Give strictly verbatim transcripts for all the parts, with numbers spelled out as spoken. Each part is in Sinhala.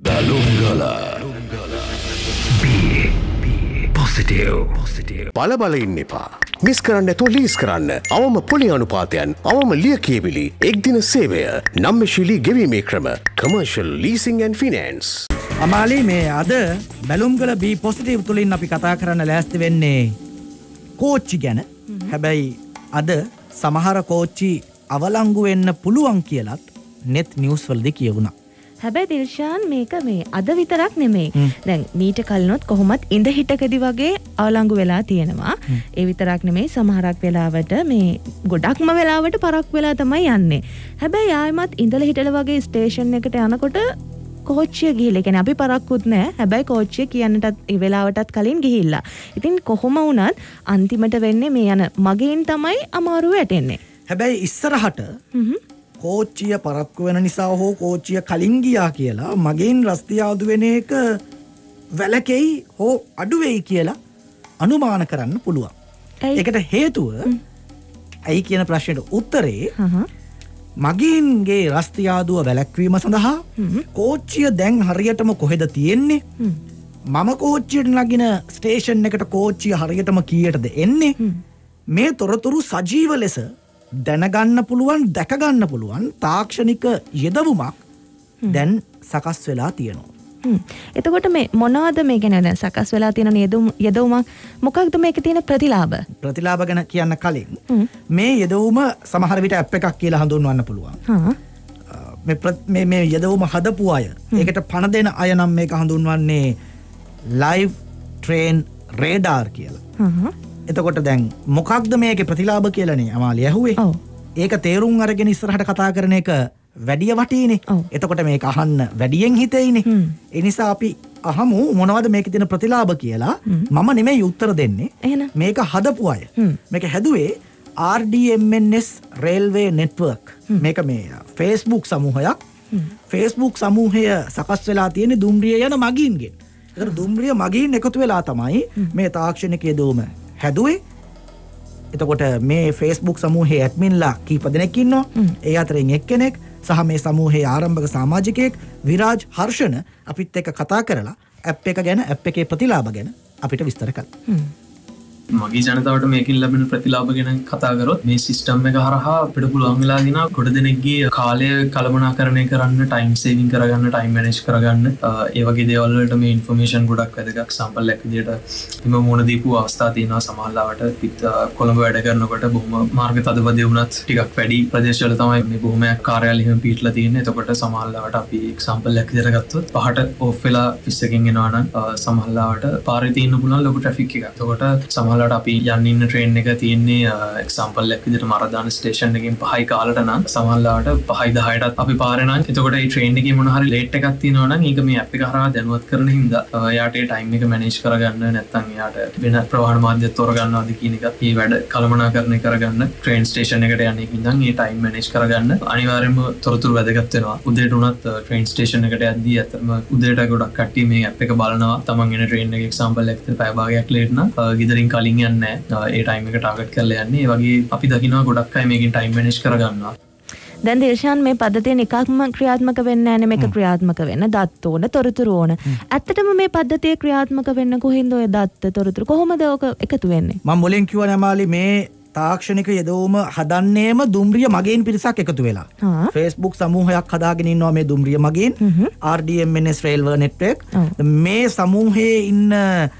Galungala. Be, be positive. Positive. බල බල ඉන්න එපා. මිස් කරන්න නැතුව ලීස් කරන්න. අවම පොලි අනුපාතයන්, අවම ලියකියවිලි, එක් දින සේවය, නම්මශීලී ගෙවීමේ ක්‍රම, commercial leasing and finance. Amali මේ අද බැලුම්ගල බී පොසිටිව් තුලින් අපි කතා කරන්න ලෑස්ති වෙන්නේ කෝච්චි ගැන. හැබැයි අද සමහර කෝච්චි අවලංගු වෙන්න පුළුවන් කියලත් net news වලදී කියවුණා. හැබැයි දිල්ෂාන් මේක මේ අද විතරක් නෙමෙයි. දැන් මීට කලිනුත් කොහොමත් ඉඳ හිටකදී වගේ අවලංගු වෙලා තියෙනවා. ඒ විතරක් නෙමෙයි සමහරක් වෙලාවට මේ ගොඩක්ම වෙලාවට පරක් වෙලා තමයි යන්නේ. හැබැයි ආයෙමත් ඉඳලා හිටලා වගේ ස්ටේෂන් එකට යනකොට කෝච්චිය ගිහිල්ලා. කියන්නේ අපි පරක්කුත් නැහැ. හැබැයි කෝච්චිය කියන්නටත් ඒ වෙලාවටත් කලින් ගිහිල්ලා. ඉතින් කොහොම වුණත් අන්තිමට වෙන්නේ මේ යන මගින් තමයි අමාරුව වැටෙන්නේ. හැබැයි ඉස්සරහට කෝච්චිය පරක්කු වෙන නිසා හෝ කෝච්චිය කලින් ගියා කියලා මගෙන් රස්තියාදු වෙන එක වැලකෙයි හෝ අඩු වෙයි කියලා අනුමාන කරන්න පුළුවන්. ඒකට හේතුව ඇයි කියන ප්‍රශ්නෙට උත්තරේ මගින්ගේ රස්තියාදුව වැළැක්වීම සඳහා කෝච්චිය දැන් හරියටම කොහෙද තියෙන්නේ? මම කෝච්චියට නගින ස්ටේෂන් එකට කෝච්චිය හරියටම කීයටද එන්නේ? මේ තොරතුරු සජීව ලෙස දැනගන්න පුළුවන්, දැකගන්න පුළුවන් තාක්ෂණික යෙදවුමක් දැන් සකස් වෙලා තියෙනවා. එතකොට මේ මොනවද මේ ගැන සකස් වෙලා තියෙන යෙදවුමක්? මොකක්ද මේකේ තියෙන ප්‍රතිලාභ? ප්‍රතිලාභ ගැන කියන්න කලින් මේ යෙදවුම සමහර විට ඇප් එකක් කියලා හඳුන්වන්න පුළුවන්. මේ මේ යෙදවුම හදපු අය, ඒකට පණ දෙන අය නම් මේක හඳුන්වන්නේ live train radar කියලා. එතකොට දැන් මොකක්ද මේකේ ප්‍රතිලාභ කියලානේ අමාලි ඇහුවේ. ඒක තේරුම් අරගෙන ඉස්සරහට කතා කරන එක වැඩිය වටීනේ. එතකොට මේක අහන්න වැඩියෙන් හිතෙයිනේ. ඒ නිසා අපි අහමු මොනවද මේකේ තියෙන ප්‍රතිලාභ කියලා. මම නෙමෙයි උත්තර දෙන්නේ. මේක හදපු අය. මේක හැදුවේ R D M N S Railway Network. මේක මේ Facebook සමූහයක්. Facebook සමූහය සකස් වෙලා තියෙන්නේ දුම්රිය යන මගීන්ගෙන්. ඒතර දුම්රිය මගීන් එකතු වෙලා තමයි මේ තාක්ෂණික යෙදවුම හැදුවේ. එතකොට මේ Facebook සමූහයේ ඇඩ්මින්ලා කීප දෙනෙක් ඉන්නවා. ඒ අතරින් එක්කෙනෙක් සහ මේ සමූහයේ ආරම්භක සමාජිකයෙක් විරාජ් හර්ෂණ අපිත් එක්ක කතා කරලා ඇප් එක ගැන, ඇප් එකේ ප්‍රතිලාභ ගැන අපිට විස්තර කළා. මගේ ජනතාවට මේකින් ලැබෙන ප්‍රතිලාභ ගැන කතා කරොත් මේ සිස්ටම් එක හරහා අපිට පුළුවන් වෙලා දිනා ගොඩ දෙනෙක්ගේ කාලය කළමනාකරණය කරන්න, ටයිම් සේවිං කරගන්න, ටයිම් මැනේජ් කරගන්න, ඒ වගේ දේවල් වලට මේ ඉන්ෆර්මේෂන් ගොඩක් වැදගත්. එක්සැම්පල් එකක් විදියට හිම මොන දීපු අවස්ථා තියෙනවා සමහරවිට පිට කොළඹ වැඩ කරනකොට බොහොම මාර්ග තදබදේ වුණත් ටිකක් වැඩි ප්‍රදේශවල තමයි මේ බොහොමයක් කාර්යාලය හිම පිටලා තියෙන්නේ. එතකොට සමහරවිට අපි එක්සැම්පල් එකක් විදියට ගත්තොත් පහට ඔෆ් වෙලා ෆිස් එකකින් එනවා නම් සමහරවිට පාරේ තියෙන්න පුළුවන් ලොකු ට්‍රැෆික් එකක්. එතකොට සමහර අපි යන්න ඉන්න ට්‍රේන් එක තියෙන්නේ එක්සැම්පල් එකක් විදිහට මරදාන ස්ටේෂන් එකකින් පහයි කාලට නම් සමහරවිට පහයි දහයටත් අපි පාරේ නම් එතකොට මේ ට්‍රේන් එකේ මොන හරි ලේට් එකක් තියෙනවා නම් ඒක මේ ඇප් එක හරහා දැනුවත් කරන හින්දා එයාට ඒ ටයිම් එක මැනේජ් කරගන්න, නැත්නම් එයාට වෙන ප්‍රවාහන මාධ්‍යත් තෝරගන්නවාද කියන එකත් මේ වැඩ කළමනාකරණය කරගන්න ට්‍රේන් ස්ටේෂන් එකට යන්නේ ඉඳන් මේ ටයිම් මැනේජ් කරගන්න අනිවාර්යයෙන්ම තොරතුරු වැදගත් වෙනවා. උදේට උනත් ට්‍රේන් ස්ටේෂන් එකට යද්දී අතරම උදේට ගොඩක් කට්ටිය මේ ඇප් එක බලනවා. තමන් එන ට්‍රේන් එක එක්සැම්පල් එකක් පැය භාගයක් ලේට් නම් ගෙදරින් කලින් යන්නේ ඒ ටයිම් එක ටාගට් කරලා යන්නේ. ඒ වගේ අපි දකිනවා ගොඩක් අය මේකෙන් ටයිම් මැනේජ් කරගන්නවා. දැන් දේශාන් මේ පද්ධතිය එකක්ම ක්‍රියාත්මක වෙන්නේ නැහැ නේ. මේක ක්‍රියාත්මක වෙන්න දත් ඕන, තොරතුරු ඕන. ඇත්තටම මේ පද්ධතිය ක්‍රියාත්මක වෙන්න කොහෙන්ද ඔය දත් තොරතුරු කොහොමද ඔක එකතු වෙන්නේ? මම මුලින් කිව්වා නමාලි මේ තාක්ෂණික යෙදවුම හදන්නේම දුම්රිය මගීන් පිරිසක් එකතු වෙලා. Facebook සමූහයක් හදාගෙන ඉන්නවා මේ දුම්රිය මගීන්. R D M N S Railway Network. මේ සමූහයේ ඉන්න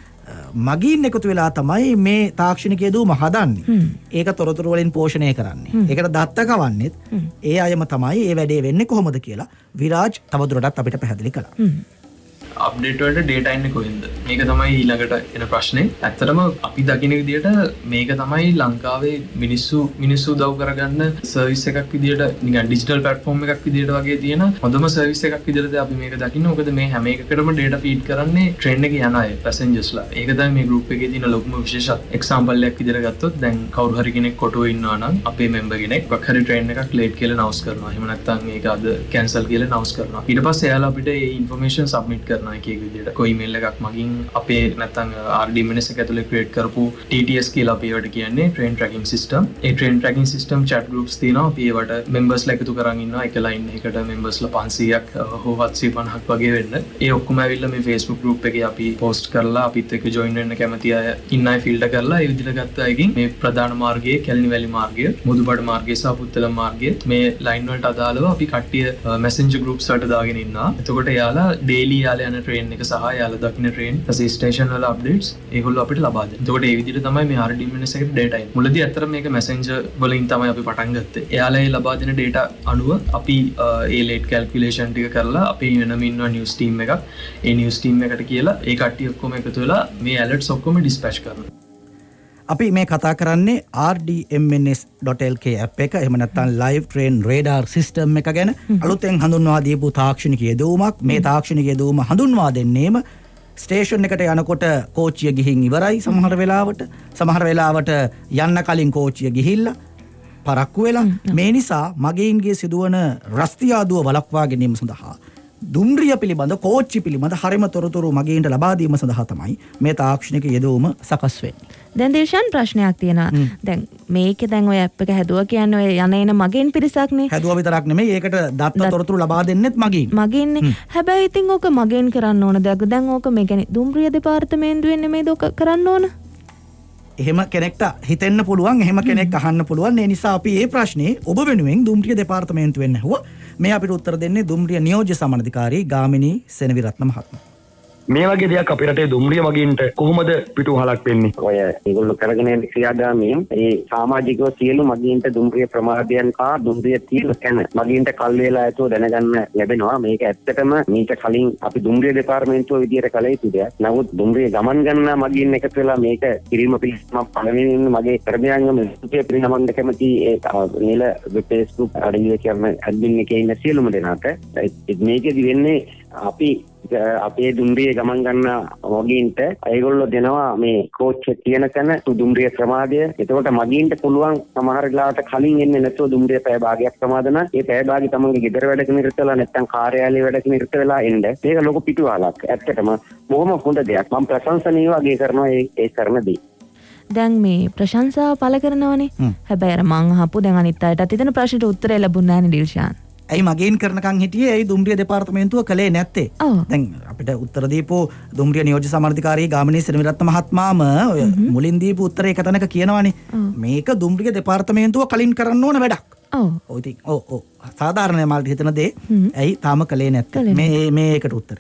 මගීන් එකතු වෙලා තමයි මේ තාක්ෂණික යෙදවුම හදන්නේ. ඒක තොරතුරු වලින් පෝෂණය කරන්නේ. ඒකට දත්ත කවන්නෙත් ඒ අයම තමයි. ඒ වැඩේ වෙන්නේ කොහොමද කියලා විරාජ් තවදුරටත් අපිට පැහැදිලි කළා. අප්ඩේට් වලට ඩේටා එන්නේ කොහෙන්ද? මේක තමයි ඊළඟට එන ප්‍රශ්නේ. ඇත්තටම අපි දකින විදිහට මේක තමයි ලංකාවේ මිනිස්සු මිනිස්සු උදව් කරගන්න සර්විස් එකක් විදිහට නිකන් ඩිජිටල් ප්ලැට්ෆෝම් එකක් විදිහට වගේ තියෙන හොඳම සර්විස් එකක් විදිහට අපි මේක දකින්නේ. මොකද මේ හැම එකකටම ඩේටා ෆීඩ් කරන්නේ ට්‍රේන් එකේ යන අය, පැසෙන්ජර්ස්ලා. ඒක තමයි මේ ගෲප් එකේ තියෙන ලොකුම විශේෂත්වය. එක්සැම්පල් එකක් විදිහට ගත්තොත් දැන් කවුරු හරි කෙනෙක් කොටුවේ ඉන්නවා නම් අපේ මෙම්බර් කෙනෙක් වක් හරි ට්‍රේන් එකක් ලේට් කියලා නවුස් කරනවා. එහෙම නැත්නම් මේක අද කැන්සල් කියලා නවුස් කරනවා. ඊට පස්සේ එයාලා අපිට මේ ඉන්ෆර්මේෂන් සබ්මිට් කරනවා. කරනවා එක එක විදිහට. කොයි ඊමේල් එකක් මගින් අපේ නැත්නම් R D M N S එක ඇතුලේ ක්‍රියේට් කරපු T T S කියලා අපි ඒවට කියන්නේ train tracking system. ඒ train tracking system chat groups තියෙනවා. අපි ඒවට members ලා එකතු කරන් ඉන්නවා. එක line එකකට members ලා පන්සීයක් හෝ හත්සිය පනහක් වගේ වෙන්න. ඒ ඔක්කොම ඇවිල්ලා මේ Facebook group එකේ අපි post කරලා අපිත් එක්ක join වෙන්න කැමති අය ඉන්න අය filter කරලා ඒ විදිහට ගත්ත අයකින් මේ ප්‍රධාන මාර්ගයේ කැලණි වැලි මාර්ගය, මුදුබඩ මාර්ගය සහ පුත්තලම් මාර්ගය මේ line වලට අදාළව අපි කට්ටිය messenger groups වලට දාගෙන ඉන්නවා. එතකොට එයාලා daily යාලා යන train එක සහ යාලා දකින්න train ඊට station වල updates ඒගොල්ලෝ අපිට ලබා දෙනවා. එතකොට ඒ විදිහට තමයි මේ R D M N S එකට data එන්නේ. මුලදී අතර මේක messenger වලින් තමයි අපි පටන් ගත්තේ. එයාලා ඒ ලබා දෙන data අනුව අපි ඒ late calculation ටික කරලා අපි වෙනම ඉන්නවා news team එකක්. ඒ news team එකට කියලා ඒ කට්ටිය ඔක්කොම එකතු වෙලා මේ alerts ඔක්කොම dispatch කරනවා. අපි මේ කතා කරන්නේ R D M N S dot L K app එක එහෙම නැත්නම් live train radar system එක ගැන අලුතෙන් හඳුන්වා දීපු තාක්ෂණික යෙදවීමක්. මේ තාක්ෂණික යෙදවීම හඳුන්වා දෙන්නේම ස්ටේෂන් එකට යනකොට කෝච්චිය ගිහින් ඉවරයි සමහර වෙලාවට. සමහර වෙලාවට යන්න කලින් කෝච්චිය ගිහිල්ලා පරක්කු වෙලා. මේ නිසා මගීන්ගේ සිදුවන රස්තියාදුව වළක්වා ගැනීම සඳහා දුම්රිය පිළිබඳ කෝච්චි පිළිබඳ හරිම තොරතුරු මගීන්ට ලබා දීම සඳහා තමයි මේ තාක්ෂණික යෙදවීම සකස් වෙන්නේ. දැන් දේශාන් ප්‍රශ්නයක් තියෙනවා. දැන් මේකේ දැන් ඔය ඇප් එක හැදුවා කියන්නේ ඔය යන එන මගින් පිරිසක්නේ. හැදුවා විතරක් නෙමෙයි ඒකට දත්ත තොරතුරු ලබා දෙන්නෙත් මගින්. මගින්නේ. හැබැයි ඉතින් ඕක මගින් කරන්න ඕන දෙයක්. දැන් ඕක මේ කියන්නේ දුම්රිය දෙපාර්තමේන්තුවෙන් නෙමෙයිද ඕක කරන්න ඕන? එහෙම කෙනෙක්ට හිතෙන්න පුළුවන්, එහෙම කෙනෙක් අහන්න පුළුවන්. ඒ නිසා අපි මේ ප්‍රශ්නේ ඔබ වෙනුවෙන් දුම්රිය දෙපාර්තමේන්තුවෙන් ඇහුවා. මේ අපිට උත්තර දෙන්නේ දුම්රිය නියෝජ්‍ය සමනධිකාරී ගාමිණී සෙනවිරත්න මහත්මයා. මේ වගේ දෙයක් අපේ රටේ දුම්රිය මගින්ට කොහොමද පිටුවහලක් වෙන්නේ? ඔය ඒගොල්ලෝ කරගෙන යන ක්‍රියාදාමයෙන් ඒ සමාජිකව සියලු මගින්ට දුම්රිය ප්‍රමාදයන් හා දුම්රිය තීර ගැන මගින්ට කල් වේලා ඇතුව දැනගන්න ලැබෙනවා. මේක ඇත්තටම මීට කලින් අපි දුම්රිය දෙපාර්තමේන්තුව විදියට කළ යුතු දෙයක්. නමුත් දුම්රිය ගමන් ගන්න මගින් එකතු වෙලා මේක කිරීම පිළිබඳව පළවෙනිම මගේ කරදයන්ගම සුපේ පිරිනමන්න කැමති ඒ නිල Facebook අඩවිය කියන ඇඩ්මින් එකේ ඉන්න සියලුම දෙනාට මේකෙදි වෙන්නේ අපි අපේ දුම්රිය ගමන් ගන්න මගීන්ට ඒගොල්ලෝ දෙනවා මේ කෝච්චිය තියෙන තැන දුම්රිය ප්‍රමාදය. එතකොට මගීන්ට පුළුවන් සමහර වෙලාවට කලින් එන්නේ නැතුව දුම්රිය පැය භාගයක් ප්‍රමාදන ඒ පැය භාගي තමන්ගේ ගෙදර වැඩක නිරත වෙලා නැත්නම් කාර්යාලයේ වැඩක නිරත වෙලා එන්න. මේක ලොකු පිටුවහලක්. ඇත්තටම බොහොම හොඳ දෙයක්. මම ප්‍රශංසනීයව අගය කරනවා ඒ ඒ කරන දේ. දැන් මේ ප්‍රශංසාව පළ කරනවනේ. හැබැයි අර මං අහපු දැන් අනිත් අයටත් හිතන ප්‍රශ්නෙට උත්තරය ලැබුණ නැහැ නේ ඩිල්ෂාන්. ඇයි මගේන් කරනකන් හිටියේ ඇයි දුම්රිය දෙපාර්තමේන්තුව කළේ නැත්තේ? දැන් අපිට උත්තර දීපු දුම්රිය නියෝජ්‍ය සමර්ථකාරී ගාමිණී සෙනවිරත්න මහත්මාම ඔය මුලින් දීපු උත්තරේ එක තැනක කියනවානේ මේක දුම්රිය දෙපාර්තමේන්තුව කලින් කරන්න ඕන වැඩක්. ඔව්. ඔව් ඉතින් ඔව් ඔව් සාධාරණ මාල්ට හිතන දේ ඇයි තාම කළේ නැත්තේ? මේ මේ ඒකට උත්තරේ.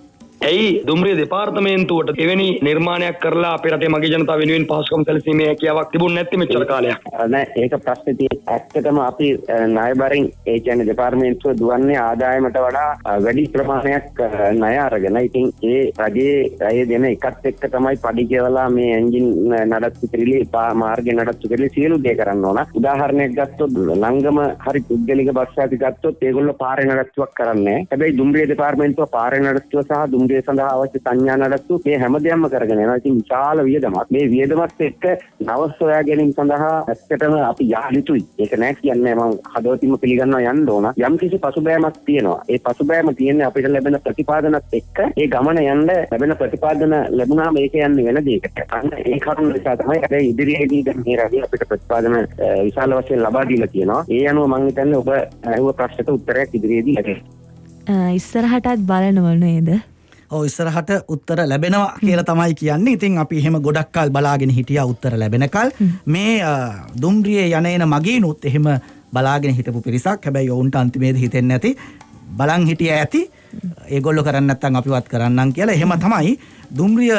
ඇයි දුම්රිය දෙපාර්තමේන්තුවට එවැනි නිර්මාණයක් කරලා අපේ රටේ මගේ ජනතාව වෙනුවෙන් පහසුකම් සැලසීමේ හැකියාවක් තිබුණ නැත්තේ මෙච්චර කාලයක්? නෑ ඒක ප්‍රශ්නේ තියෙන්නේ. ඇත්තටම අපි ණයබරින් ඒ කියන්නේ දෙපාර්තමේන්තුව දුවන්නේ ආදායමට වඩා වැඩි ප්‍රමාණයක් ණය අරගෙන. ඉතින් ඒ රජයේ අය දෙන එකත් එක්ක තමයි පඩි ගෙවලා මේ එන්ජින් නඩත්තු කරලි මාර්ගය නඩත්තු කරලි සියලු දේ කරන්න ඕන. උදාහරණයක් ගත්තොත් ලංගම හරි පුද්ගලික බස් ආදි ගත්තොත් ඒගොල්ලෝ පාරේ නඩත්තුවක් කරන්නේ. හැබැයි දුම්රිය දෙපාර්තමේන්තුව පාරේ නඩත්තුව සහ දුම්රිය සඳහා අවශ්‍ය සංඥා නඩත්තු මේ හැමදේම කරගෙන යනවා. ඉතින් විශාල වියදමක්. මේ වියදමත් එක්ක නව සොයා ගැනීම සඳහා ඇත්තටම අපි යාළුතුයි. ඒක නෑ කියන්නේ මම හදවතින්ම පිළිගන්නවා යන්න ඕන. යම් කිසි පසුබෑමක් තියෙනවා. ඒ පසුබෑම තියෙන්නේ අපිට ලැබෙන ප්‍රතිපාදනත් එක්ක ඒ ගමන යන්න ලැබෙන ප්‍රතිපාදන ලැබුණාම ඒක යන්නේ වෙන දෙයකට. අන්න ඒ කරුණ නිසා තමයි අද ඉදිරියේදී දැන් මේ රටේ අපිට ප්‍රතිපාදන විශාල වශයෙන් ලබා දීලා තියෙනවා. ඒ අනුව මම හිතන්නේ ඔබ අහුව ප්‍රශ්නට උත්තරයක් ඉදිරියේදී ලැබෙනවා. ඉස්සරහටත් බලනව නේද? ඔව් ඉස්සරහට උත්තර ලැබෙනවා කියලා තමයි කියන්නේ. ඉතින් අපි එහෙම ගොඩක් කල් බලාගෙන හිටියා උත්තර ලැබෙනකල්. මේ දුම්රියේ යන එන මගීනුත් එහෙම බලාගෙන හිටපු පිරිසක්. හැබැයි ඔවුන්ට අන්තිමේදී හිතෙන්නේ නැති බලන් හිටියා ඇති ඒගොල්ලෝ කරන්නේ නැත්නම් අපිවත් කරන්නම් කියලා. එහෙම තමයි දුම්රිය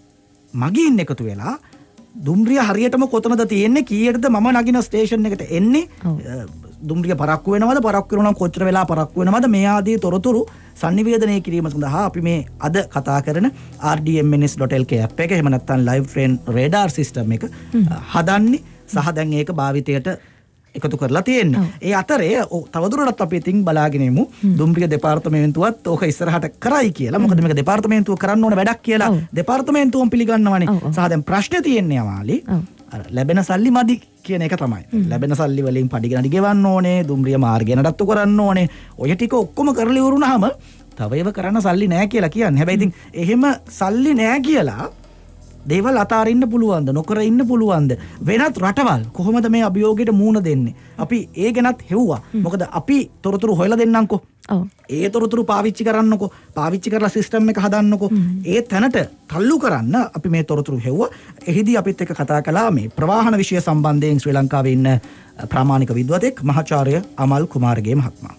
මගීන් එකතු වෙලා දුම්රිය හරියටම කොතනද තියෙන්නේ කීයටද මම නගින ස්ටේෂන් එකට එන්නේ දුම්රිය පරක්කු වෙනවද පරක්කු වෙනවා නම් කොච්චර වෙලා පරක්කු වෙනවද මේ ආදී තොරතුරු sannivedanaya කිරීම සඳහා අපි මේ අද කතා කරන R D M N S dot L K app එක එහෙම නැත්නම් live train radar system එක හදන්නේ සහ දැන් ඒක භාවිතයට එකතු කරලා තියෙන්නේ. ඒ අතරේ තවදුරටත් අපි ඉතින් බලාගෙන ඉමු දුම්රිය දෙපාර්තමේන්තුවත් ඕක ඉස්සරහට කරයි කියලා. මොකද මේක දෙපාර්තමේන්තුව කරන්න ඕන වැඩක් කියලා දෙපාර්තමේන්තුවම පිළිගන්නවනේ. සහ දැන් ප්‍රශ්නේ තියෙන්නේ අමාලි අර ලැබෙන සල්ලි මදි කියන එක තමයි. ලැබෙන සල්ලි වලින් පඩි ගණඩි ගෙවන්න ඕනේ, දුම්රිය මාර්ගය නඩත්තු කරන්න ඕනේ. ඔය ටික ඔක්කොම කරලා ඉවරුනහම තව ඒව කරන්න සල්ලි නෑ කියලා කියන්නේ. හැබැයි ඉතින් එහෙම සල්ලි නෑ කියලා දේවල් අතාරින්න පුළුවන්ද නොකර ඉන්න පුළුවන්ද වෙනත් රටවල් කොහොමද මේ අභියෝගයට මූණ දෙන්නේ අපි ඒ ගැනත් හෙව්වා මොකද අපි තොරතුරු හොයලා දෙන්නම්කෝ ඔව් ඒ තොරතුරු පාවිච්චි කරන්නකෝ පාවිච්චි කරලා සිස්ටම් එක හදන්නකෝ ඒ තැනට තල්ලු කරන්න අපි මේ තොරතුරු හෙව්වා එහිදී අපිත් එක්ක කතා කළා මේ ප්‍රවාහන විෂය සම්බන්ධයෙන් ශ්‍රී ලංකාවේ ඉන්න ප්‍රාමාණික විද්වතෙක් මහාචාර්ය අමල් කුමාරගේ මහත්මයා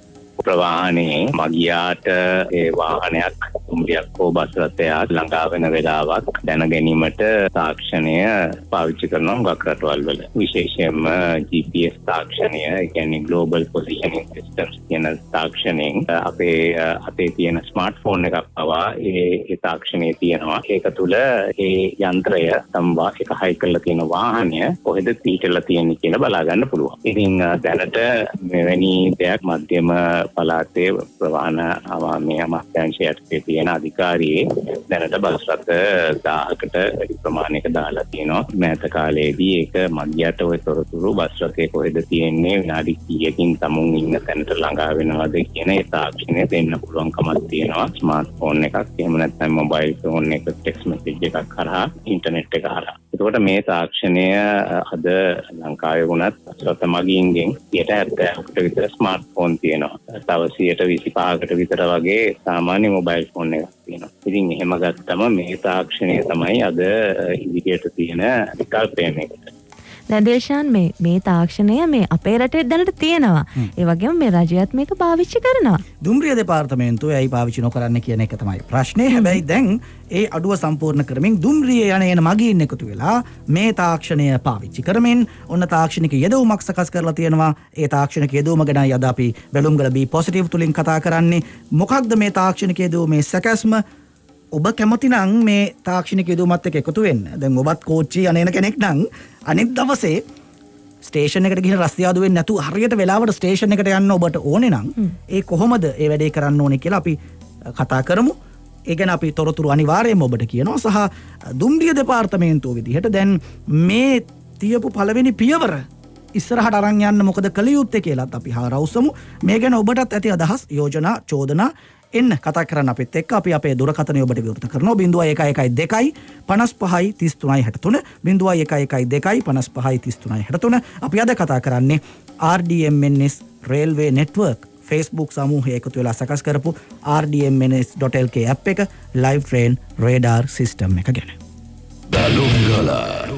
ප්‍රවාහනේ මගියාට ඒ වාහනයක් කුඹියක් හෝ බස් රථයක් ළඟා වෙන වෙලාවක් දැන ගැනීමට තාක්ෂණය පාවිච්චි කරනවා හුඟක් රටවල් වල විශේෂයෙන්ම ජී පී එස් තාක්ෂණය ඒ කියන්නේ ග්ලෝබල් පොසිෂනින් සිස්ටම්ස් කියන තාක්ෂණයෙන් අපේ අතේ තියෙන ස්මාර්ට්ෆෝන් එකක් පවා ඒ ඒ තාක්ෂණයේ තියෙනවා ඒක තුල ඒ යන්ත්‍රය සම්වා එක හයි කරලා තියෙන වාහනය කොහෙද පිටලා තියෙන්නේ කියලා බලා ගන්න පුළුවන්. ඉතින් දැනට මෙවැනි දෙයක් මධ්‍යම පළාතේ ප්‍රවාහන අමාමේ අමාත්‍යාංශය යටතේ තියෙන අධිකාරියේ දැනට බස් රථ දහයකට වැඩි ප්‍රමාණයක දාලා තියෙනවා. මෑත කාලයේදී ඒක මගියට ඔය තොරතුරු බස් රථයේ කොහෙද තියෙන්නේ විනාඩි කීයකින් තමුන් ඉන්න තැනට ළඟා වෙනවද කියන ඒ තාක්ෂණය දෙන්න පුළුවන්කමක් තියෙනවා. ස්මාර්ට් ෆෝන් එකක් එහෙම නැත්නම් මොබයිල් ෆෝන් එක ටෙක්ස්ට් මෙසේජ් එකක් කරා ඉන්ටර්නෙට් එක කරා. එතකොට මේ තාක්ෂණය අද ලංකාවේ වුණත් රථ මගීන්ගෙන් සියයට හැත්තෑවකට විතර ස්මාර්ට් ෆෝන් තියෙනවා. තව සියයට විසිපහකට විතර වගේ සාමාන්‍ය මොබයිල් ෆෝන් එකක් තියෙනවා. ඉතින් එහෙම ගත්තම මේ තාක්ෂණය තමයි අද ඉදිරියට තියෙන විකල්පය මේකට. දැන් දේශාන් මේ මේ තාක්ෂණය මේ අපේ රටේ දැනට තියෙනවා. ඒ වගේම මේ රජයත් මේක පාවිච්චි කරනවා. දුම්රිය දෙපාර්තමේන්තුව ඇයි පාවිච්චි නොකරන්නේ කියන එක තමයි ප්‍රශ්නේ. හැබැයි දැන් ඒ අඩුව සම්පූර්ණ කරමින් දුම්රිය යන එන මගීන් එකතු වෙලා මේ තාක්ෂණය පාවිච්චි කරමින් ඔන්න තාක්ෂණික යෙදවුමක් සකස් කරලා තියෙනවා. ඒ තාක්ෂණික යෙදවුම ගැන අද අපි බැලුම්ගල බී පොසිටිව් තුලින් කතා කරන්නේ. මොකක්ද මේ තාක්ෂණික යෙදවුමේ සැකස්ම? ඔබ කැමති නම් මේ තාක්ෂණික යෙදවුමත් එක්ක එකතු වෙන්න. දැන් ඔබත් කෝච්චි යන කෙනෙක් නම් අනිත් දවසේ ස්ටේෂන් එකට ගිහින් රස්තියාදු වෙන්නේ නැතුව හරියට වෙලාවට ස්ටේෂන් එකට යන්න ඔබට ඕනේ නම් ඒ කොහොමද ඒ වැඩේ කරන්න ඕනේ කියලා අපි කතා කරමු. ඒ ගැන අපි තොරතුරු අනිවාර්යයෙන්ම ඔබට කියනවා. සහ දුම්රිය දෙපාර්තමේන්තුව විදිහට දැන් මේ තියපු පළවෙනි පියවර ඉස්සරහට අරන් යන්න මොකද කළ යුත්තේ කියලාත් අපි හරවුසමු. මේ ගැන ඔබටත් ඇති අදහස් යෝජනා චෝදනා එන්න කතා කරන්න අපිත් එක්ක අපි අපේ දුරකථනය ඔබට විවෘත කරනවා ज़ीरो एक एक दो पचास पाँच तीस तीन तिहत्तर ज़ीरो एक एक दो पचास पाँच तीस तीन तिहत्तर අපි අද කතා කරන්නේ R D M N S railway network Facebook සමූහය එකතු වෙලා සකස් කරපු R D M N S dot L K app එක live train radar system එක ගැන. බැලුම්ගල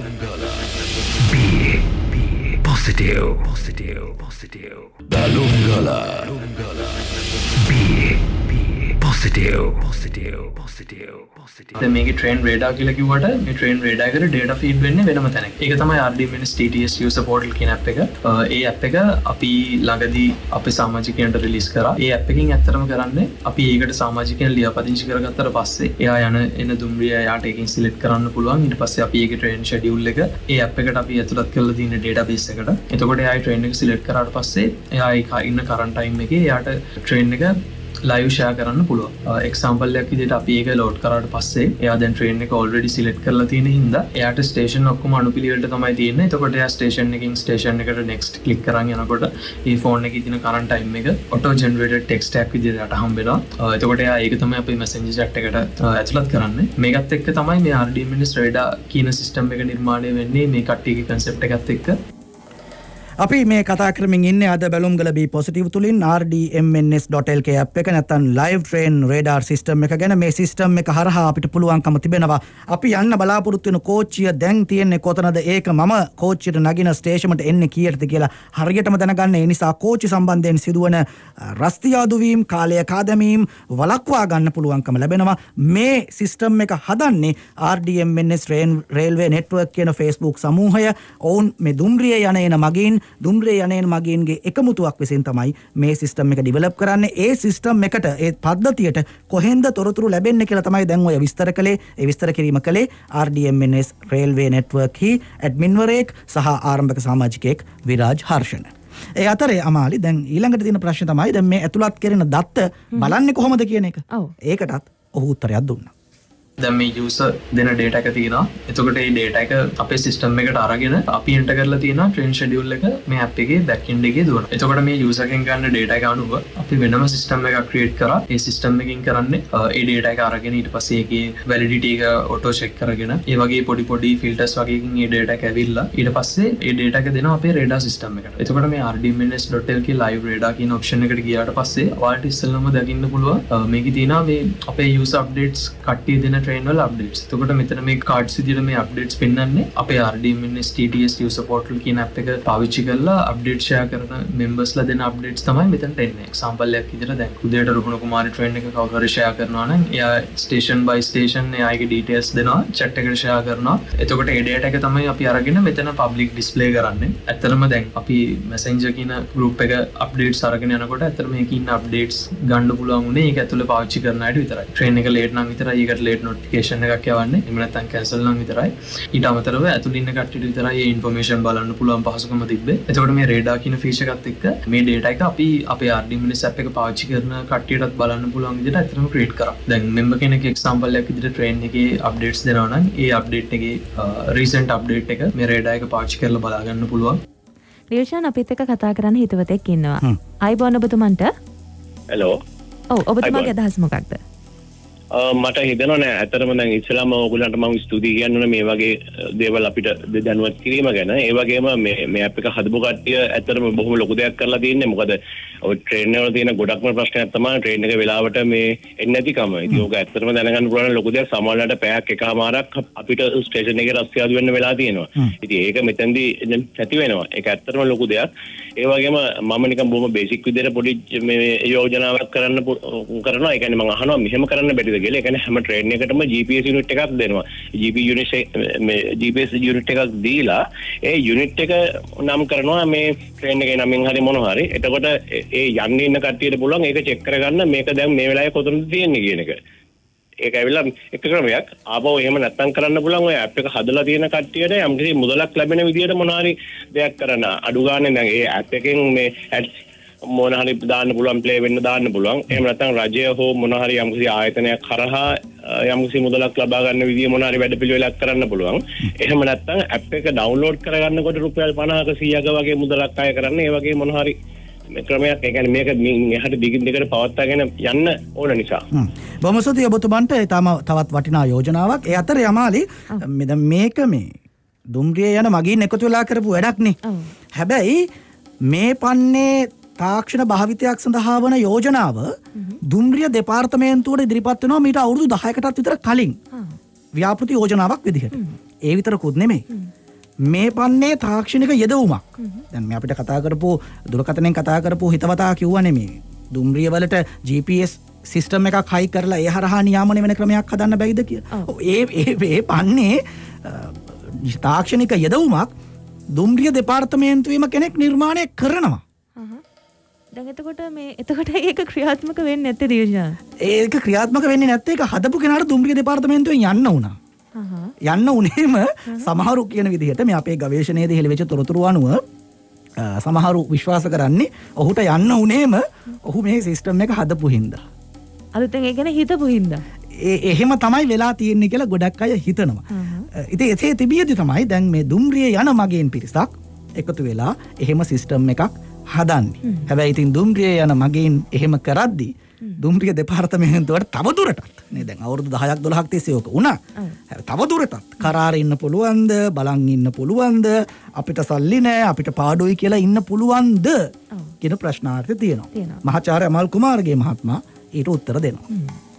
B B positive positive positive බැලුම්ගල B positive positive positive positive දැන් මේකේ ට්‍රේන් රේඩාර් කියලා කිව්වට මේ ට්‍රේන් රේඩාර් එකට data feed වෙන්නේ වෙනම තැනක. ඒක තමයි R D M N S T T S user portal කියන app එක. ඒ app එක අපි ළඟදී අපේ සමාජිකයන්ට රිලීස් කරා. ඒ app එකෙන් ඇත්තටම කරන්නේ අපි ඒකට සමාජිකයන් ලියාපදිංචි කරගත්තට පස්සේ එයා යන එන දුම්රිය එයාට එකකින් සිලෙක්ට් කරන්න පුළුවන්. ඊට පස්සේ අපි ඒකේ ට්‍රේන් ෂෙඩියුල් එක ඒ app එකට අපි ඇතුළත් කරලා තියෙන database එකට. එතකොට එයා ට්‍රේන් එක සිලෙක්ට් කරාට පස්සේ එයා ඉන්න කරන්ට් ටයිම් එකේ එයාට ට්‍රේන් එක ලයිව් ෂෙයා කරන්න පුළුවන්. එක්සැම්පල් එකක් විදිහට අපි ඒක ලෝඩ් කරාට පස්සේ එයා දැන් ට්‍රේන් එක ඔල්රෙඩි සිලෙක්ට් කරලා තියෙන හින්දා එයාට ස්ටේෂන් ඔක්කොම අනුපිළිවෙලට තමයි තියෙන්නේ. එතකොට එයා ස්ටේෂන් එකකින් ස්ටේෂන් එකට next ක්ලික් කරන් යනකොට මේ ෆෝන් එකේ තියෙන කරන්ට් ටයිම් එක ඔටෝ ජෙනරේටඩ් ටෙක්ස්ට් එකක් විදිහට හම්බෙනවා. එතකොට එයා ඒක තමයි අපි මෙසෙන්ජර් chat එකට ඇතුළත් කරන්නේ. මේකත් එක්ක තමයි මේ R D M N S radar කියන සිස්ටම් එක නිර්මාණය වෙන්නේ මේ කට්ටියගේ concept එකත් එක්ක. අපි මේ කතා කරමින් ඉන්නේ අද බැලුම්ගල බී පොසිටිව් තුලින් R D M N S dot L K app එක නැත්නම් live train radar system එක ගැන. මේ system එක හරහා අපිට පුළුවන්කම තිබෙනවා අපි යන්න බලාපොරොත්තු වෙන කෝච්චිය දැන් තියෙන්නේ කොතනද, ඒක මම කෝච්චියට නගින ස්ටේෂමට එන්නේ කීයටද කියලා හරියටම දැනගන්න. ඒ නිසා කෝච්චි සම්බන්ධයෙන් සිදුවන රස්තියාදු වීම, කාලය කාදැමීම් වළක්වා ගන්න පුළුවන්කම ලැබෙනවා. මේ system එක හදන්නේ R D M N S railway network කියන Facebook සමූහය. ඔවුන් මේ දුම්රිය යන එන මගින් දුම්රිය යන මගීන්ගේ එකමුතුවක් විසින් තමයි මේ සිස්ටම් එක ඩිවෙලොප් කරන්නේ. ඒ සිස්ටම් එකට ඒ පද්ධතියට කොහෙන්ද තොරතුරු ලැබෙන්නේ කියලා තමයි දැන් ඔය විස්තර කළේ. ඒ විස්තර කිරීම කළේ R D M N S railway network හි ඇඩ්මින්වරයෙක් සහ ආරම්භක සමාජිකයෙක් විරාජ් හර්ෂණ. ඒ අතරේ අමාලි දැන් ඊළඟට තියෙන ප්‍රශ්නේ තමයි දැන් මේ ඇතුළත් කරන දත්ත බලන්නේ කොහොමද කියන එක. ඒකටත් ඔහු උත්තරයක් දුන්නා. දැන් මේ යූසර් දෙන ඩේටා එක තියෙනවා. එතකොට මේ ඩේටා එක අපේ සිස්ටම් එකට අරගෙන අපි එන්ටර් කරලා තියෙනවා ට්‍රේන් ෂෙඩියුල් එක මේ ඇප් එකේ බෑක් එන්ඩ් එකේ දුවනවා. එතකොට මේ යූසර් එකෙන් ගන්න ඩේටා එක අනුව අපි වෙනම සිස්ටම් එකක් ක්‍රියේට් කරා. ඒ සිස්ටම් එකකින් කරන්නේ ඒ ඩේටා එක අරගෙන ඊට පස්සේ ඒකේ වැලිඩිටි එක ඔටෝ චෙක් කරගෙන ඒ වගේ පොඩි පොඩි ෆිල්ටර්ස් වගේකින් මේ ඩේටා එක ඇවිල්ලා ඊට පස්සේ ඒ ඩේටා එක දෙනවා අපේ රේඩාර් සිස්ටම් එකට. එතකොට මේ R D M N S dot L K live radar කියන ඔප්ෂන් එකට ගියාට පස්සේ ඔයාලට ඉස්සෙල්ලාම දකින්න පුළුවන් මේකේ තියෙනවා මේ අපේ යූසර් අප්ඩේට්ස් කට්ටිය දෙන ට්‍රේන් වල අප්ඩේට්ස්. එතකොට මෙතන මේ කාඩ්ස් විදිහට මේ අප්ඩේට්ස් පෙන්වන්නේ අපේ R D M N S T T S user portal කියන ඇප් එක පාවිච්චි කරලා අප්ඩේට් ෂෙයා කරන මෙම්බර්ස්ලා දෙන අප්ඩේට්ස් තමයි මෙතනට එන්නේ. එක්සැම්පල් එකක් විදිහට දැන් උදේට රුකුණ කුමාරි ට්‍රේන් එක කවුරු හරි ෂෙයා කරනවා නම් එයා ස්ටේෂන් බයි ස්ටේෂන් එයාගේ ඩීටේල්ස් දෙනවා chat එකට ෂෙයා කරනවා. එතකොට ඒ ඩේටා එක තමයි අපි අරගෙන මෙතන පබ්ලික් ඩිස්ප්ලේ කරන්නේ. ඇත්තටම දැන් අපි Messenger කියන group එක අප්ඩේට්ස් අරගෙන යනකොට ඇත්තටම මේකේ ඉන්න අප්ඩේට්ස් ගන්න පුළුවන් උනේ ඒක ඇතුළේ පාවිච්චි කරන අයට විතරයි. ට්‍රේන් එක ලේට් නම් විතරයි ඒකට ලේට් නොටිෆිකේෂන් එකක් යවන්නේ. එහෙම නැත්නම් කැන්සල් නම් විතරයි. ඊට අමතරව ඇතුළේ ඉන්න කට්ටියට විතරයි මේ ඉන්ෆර්මේෂන් බලන්න පුළුවන් පහසුකම තිබ්බේ. එතකොට මේ රේඩාර් කියන ෆීචර් එකත් එක්ක මේ ඩේටා එක අපි අපේ R D M N S app එක පාවිච්චි කරන කට්ටියටත් බලන්න පුළුවන් විදිහට ඇත්තටම ක්‍රියේට් කරා. දැන් මෙම්බර් කෙනෙක් එක්සැම්පල් එකක් විදිහට ට්‍රේන් එකේ අප්ඩේට්ස් දෙනවා නම් ඒ අප්ඩේට් එකේ රීසන්ට් අප්ඩේට් එක මේ රේඩාර් එක පාවිච්චි කරලා බලා ගන්න පුළුවන්. ලියෝෂාන් අපිත් එක්ක කතා කරන්න හිතවතෙක් ඉන්නවා. අයිබෝන් ඔබතුමන්ට. හෙලෝ. ඔව් ඔබතුමාගේ අදහස් මොකක්ද? මට හිතෙනවා නෑ ඇත්තටම දැන් ඉස්සෙල්ලාම ඔයගොල්ලන්ට මම ස්තුතියි කියන්න ඕනේ මේ වගේ දේවල් අපිට දැනුවත් කිරීම ගැන. ඒ වගේම මේ මේ ඇප් එක හදපු කට්ටිය ඇත්තටම බොහොම ලොකු දෙයක් කරලා තියෙන්නේ. මොකද ඔය ට්‍රේන් වල තියෙන ගොඩක්ම ප්‍රශ්නයක් තමයි ට්‍රේන් එක වෙලාවට මේ එන්නේ නැතිකම. ඉතින් ඕක ඇත්තටම දැනගන්න පුළුවන් ලොකු දෙයක්. සමහරවිට පැයක් එකමාරක් අපිට ස්ටේෂන් එකේ රස්තියාදු වෙන්න වෙලා තියෙනවා. ඉතින් ඒක මෙතෙන්දී නැති වෙනවා. ඒක ඇත්තටම ලොකු දෙයක්. ඒ වගේම මම නිකන් බොහොම බේසික් විදිහට පොඩි මේ යෝජනාවක් කරන්න කරනවා. ඒ කියන්නේ මම අහනවා මෙහෙම කරන්න බැරිද කියලා. ඒ කියන්නේ හැම ට්‍රේන් එකකටම ජී පී එස් යුනිට් එකක් දෙනවා. ජී පී යුනිට් මේ ජී පී එස් යුනිට් එකක් දීලා ඒ යුනිට් එක නම් කරනවා මේ ට්‍රේන් එකේ නමින් හරි මොන හරි. එතකොට ඒ යන්නේ ඉන්න කට්ටියට පුළුවන් ඒක චෙක් කරගන්න මේක දැන් මේ වෙලාවේ කොතනද තියෙන්නේ කියන එක. ඒක ඇවිල්ලා එක ක්‍රමයක්. ආපහු එහෙම නැත්තම් කරන්න පුළුවන් ඔය ඇප් එක හදලා තියෙන කට්ටියට යම්කිසි මුදලක් ලැබෙන විදියට මොන හරි දෙයක් කරන්න. අඩු ගානේ දැන් ඒ ඇප් එකෙන් මේ මොන හරි දාන්න පුළුවන් ප්ලේ වෙන්න දාන්න පුළුවන්. එහෙම නැත්නම් රජය හෝ මොන හරි යම්කිසි ආයතනයක් කරහා යම්කිසි මුදලක් ලබා ගන්න විදිය මොන හරි වැඩපිළිවෙලක් කරන්න පුළුවන්. එහෙම නැත්නම් ඇප් එක ඩවුන්ලෝඩ් කරගන්නකොට රුපියල් පනහක සීයක වගේ මුදලක් අය කරන්න. ඒ වගේ මොන හරි ක්‍රමයක්. ඒ කියන්නේ මේක එහාට දිගින් දිගට පවත්වාගෙන යන්න ඕන නිසා. බොහොම ස්තුතියි ඔබතුමන්ට. තාම තවත් වටිනා යෝජනාවක්. ඒ අතර යමාලි මේක මේ දුම්රිය යන මගින් එකතු වෙලා කරපු වැඩක් නේ. හැබැයි මේ පන්නේ තාක්ෂණ භාවිතයක් සඳහා වන යෝජනාව දුම්රිය දෙපාර්තමේන්තුවට ඉදිරිපත් වෙනවා මීට අවුරුදු දහයකටත් විතර කලින් ව්‍යාපෘති යෝජනාවක් විදිහට. ඒ විතරකුත් නෙමෙයි. මේ පන්නේ තාක්ෂණික යෙදවුමක්. දැන් මේ අපිට කතා කරපු දුරකථනයෙන් කතා කරපු හිතවතා කිව්වනේ මේ දුම්රිය වලට ජී පී එස් සිස්ටම් එකක් හයි කරලා ඒ හරහා නියාමනය වෙන ක්‍රමයක් හදන්න බැයිද කියලා. ඒ ඒ පන්නේ තාක්ෂණික යෙදවුමක් දුම්රිය දෙපාර්තමේන්තුවේම කෙනෙක් නිර්මාණය කරනවා. දැන් එතකොට මේ එතකොට ඒක ක්‍රියාත්මක වෙන්නේ නැත්තේ දියෝෂාන්? ඒක ක්‍රියාත්මක වෙන්නේ නැත්තේ ඒක හදපු කෙනාට දුම්රිය දෙපාර්තමේන්තුවෙන් යන්න වුණා. යන්න උනේම සමහරු කියන විදිහට මේ අපේ ගවේෂණයේදී හෙළිවෙච්ච තොරතුරු අනුව සමහරු විශ්වාස කරන්නේ ඔහුට යන්න උනේම ඔහු මේ සිස්ටම් එක හදපු හින්දා. අලුතෙන් ඒ කියන්නේ හිතපු හින්දා. ඒ එහෙම තමයි වෙලා තියෙන්නේ කියලා ගොඩක් අය හිතනවා. ඉතින් එතේ තිබියදී තමයි දැන් මේ දුම්රිය යන මගීන් පිරිසක් එකතු වෙලා එහෙම සිස්ටම් එකක් හදන්නේ. හැබැයි ඉතින් දුම්රිය යන මගීන් එහෙම කරද්දී දුම්රිය දෙපාර්තමේන්තුවට තව දුරටත් නේ දැන් අවුරුදු දහයක් දොළහක් තිස්සේ ඕක වුණා. තව දුරටත් කරාරේ ඉන්න පුළුවන්ද බලන් ඉන්න පුළුවන්ද අපිට සල්ලි නැහැ අපිට පාඩුයි කියලා ඉන්න පුළුවන්ද කියන ප්‍රශ්නාර්ථය තියෙනවා. මහාචාර්ය අමල් කුමාරගේ මහත්මයා ඊට උත්තර දෙනවා.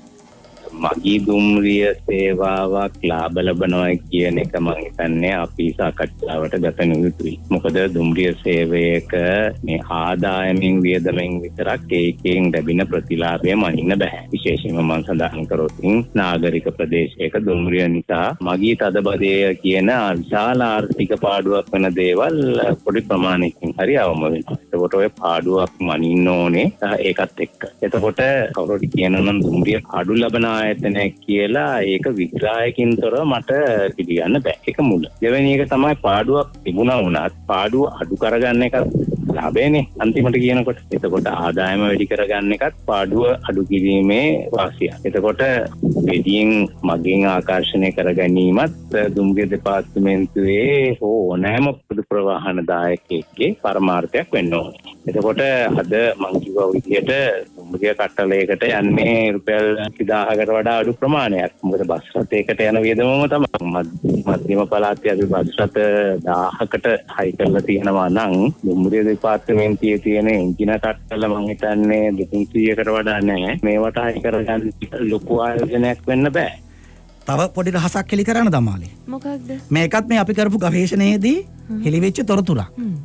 මගී දුම්රිය සේවාවක් ලාභ ලබනවා කියන එක මම හිතන්නේ අපි සාකච්ඡාවට ගත යුතුයි. මොකද දුම්රිය සේවයක මේ ආදායමින් වියදමෙන් විතරක් ඒකෙන් ලැබෙන ප්‍රතිලාභය මනින්න බෑ. විශේෂයෙන්ම මම සඳහන් කරොත් නාගරික ප්‍රදේශයක දුම්රිය නිසා මගී තදබදය කියන විශාල ආර්ථික පාඩුවක් වෙන දේවල් පොඩි ප්‍රමාණයකින් හරි අවම වෙනවා. ඒකට ඔය පාඩුවක් මනින්න ඕනේ ඒකත් එක්ක. එතකොට කවුරුද කියනනම් දුම්රිය පාඩු ලබන ආයතනයක් කියලා ඒක විග්‍රහයකින් තොරව මට පිළිගන්න බෑ. ඒක මුල. දෙවෙනි එක තමයි පාඩුවක් තිබුණා වුණත් පාඩුව අඩු කරගන්න එක ලාභයනේ අන්තිමට කියනකොට. එතකොට ආදායම වැඩි කරගන්න එකත් පාඩුව අඩු කිරීමේ වාසිය. එතකොට වැඩියෙන් මගෙන් ආකර්ෂණය කර ගැනීමත් දුම්රිය දෙපාර්තමේන්තුවේ ඕනෑම පොදු ප්‍රවාහන දායකයෙක්ගේ පරමාර්ථයක් වෙන්න ඕනේ. එතකොට අද මං කිව්වා විදිහට දුම්රිය කට්ටලයකට යන්නේ රුපියල් දහයකට වඩා අඩු ප්‍රමාණයක්. මොකද බස් රථයකට යන වියදමම තමයි. මධ්‍යම පළාතේ අපි බස් රථ දහයකට හයි කරලා තියෙනවා නම් දුම්රිය දෙපාර්තමේන්තුවේ තියෙන එන්ජින කට්ටල මං හිතන්නේ දෙතුන් සීයකට වඩා නැහැ. මේවට හයි කරගන්න ලොකු ආයෝජනයක් වෙන්න බෑ. තව පොඩි රහසක් හෙලි කරන්න දමාලේ. මොකක්ද? මේකත් මේ අපි කරපු ගවේෂණයේදී හෙළිවෙච්ච තොරතුරක්.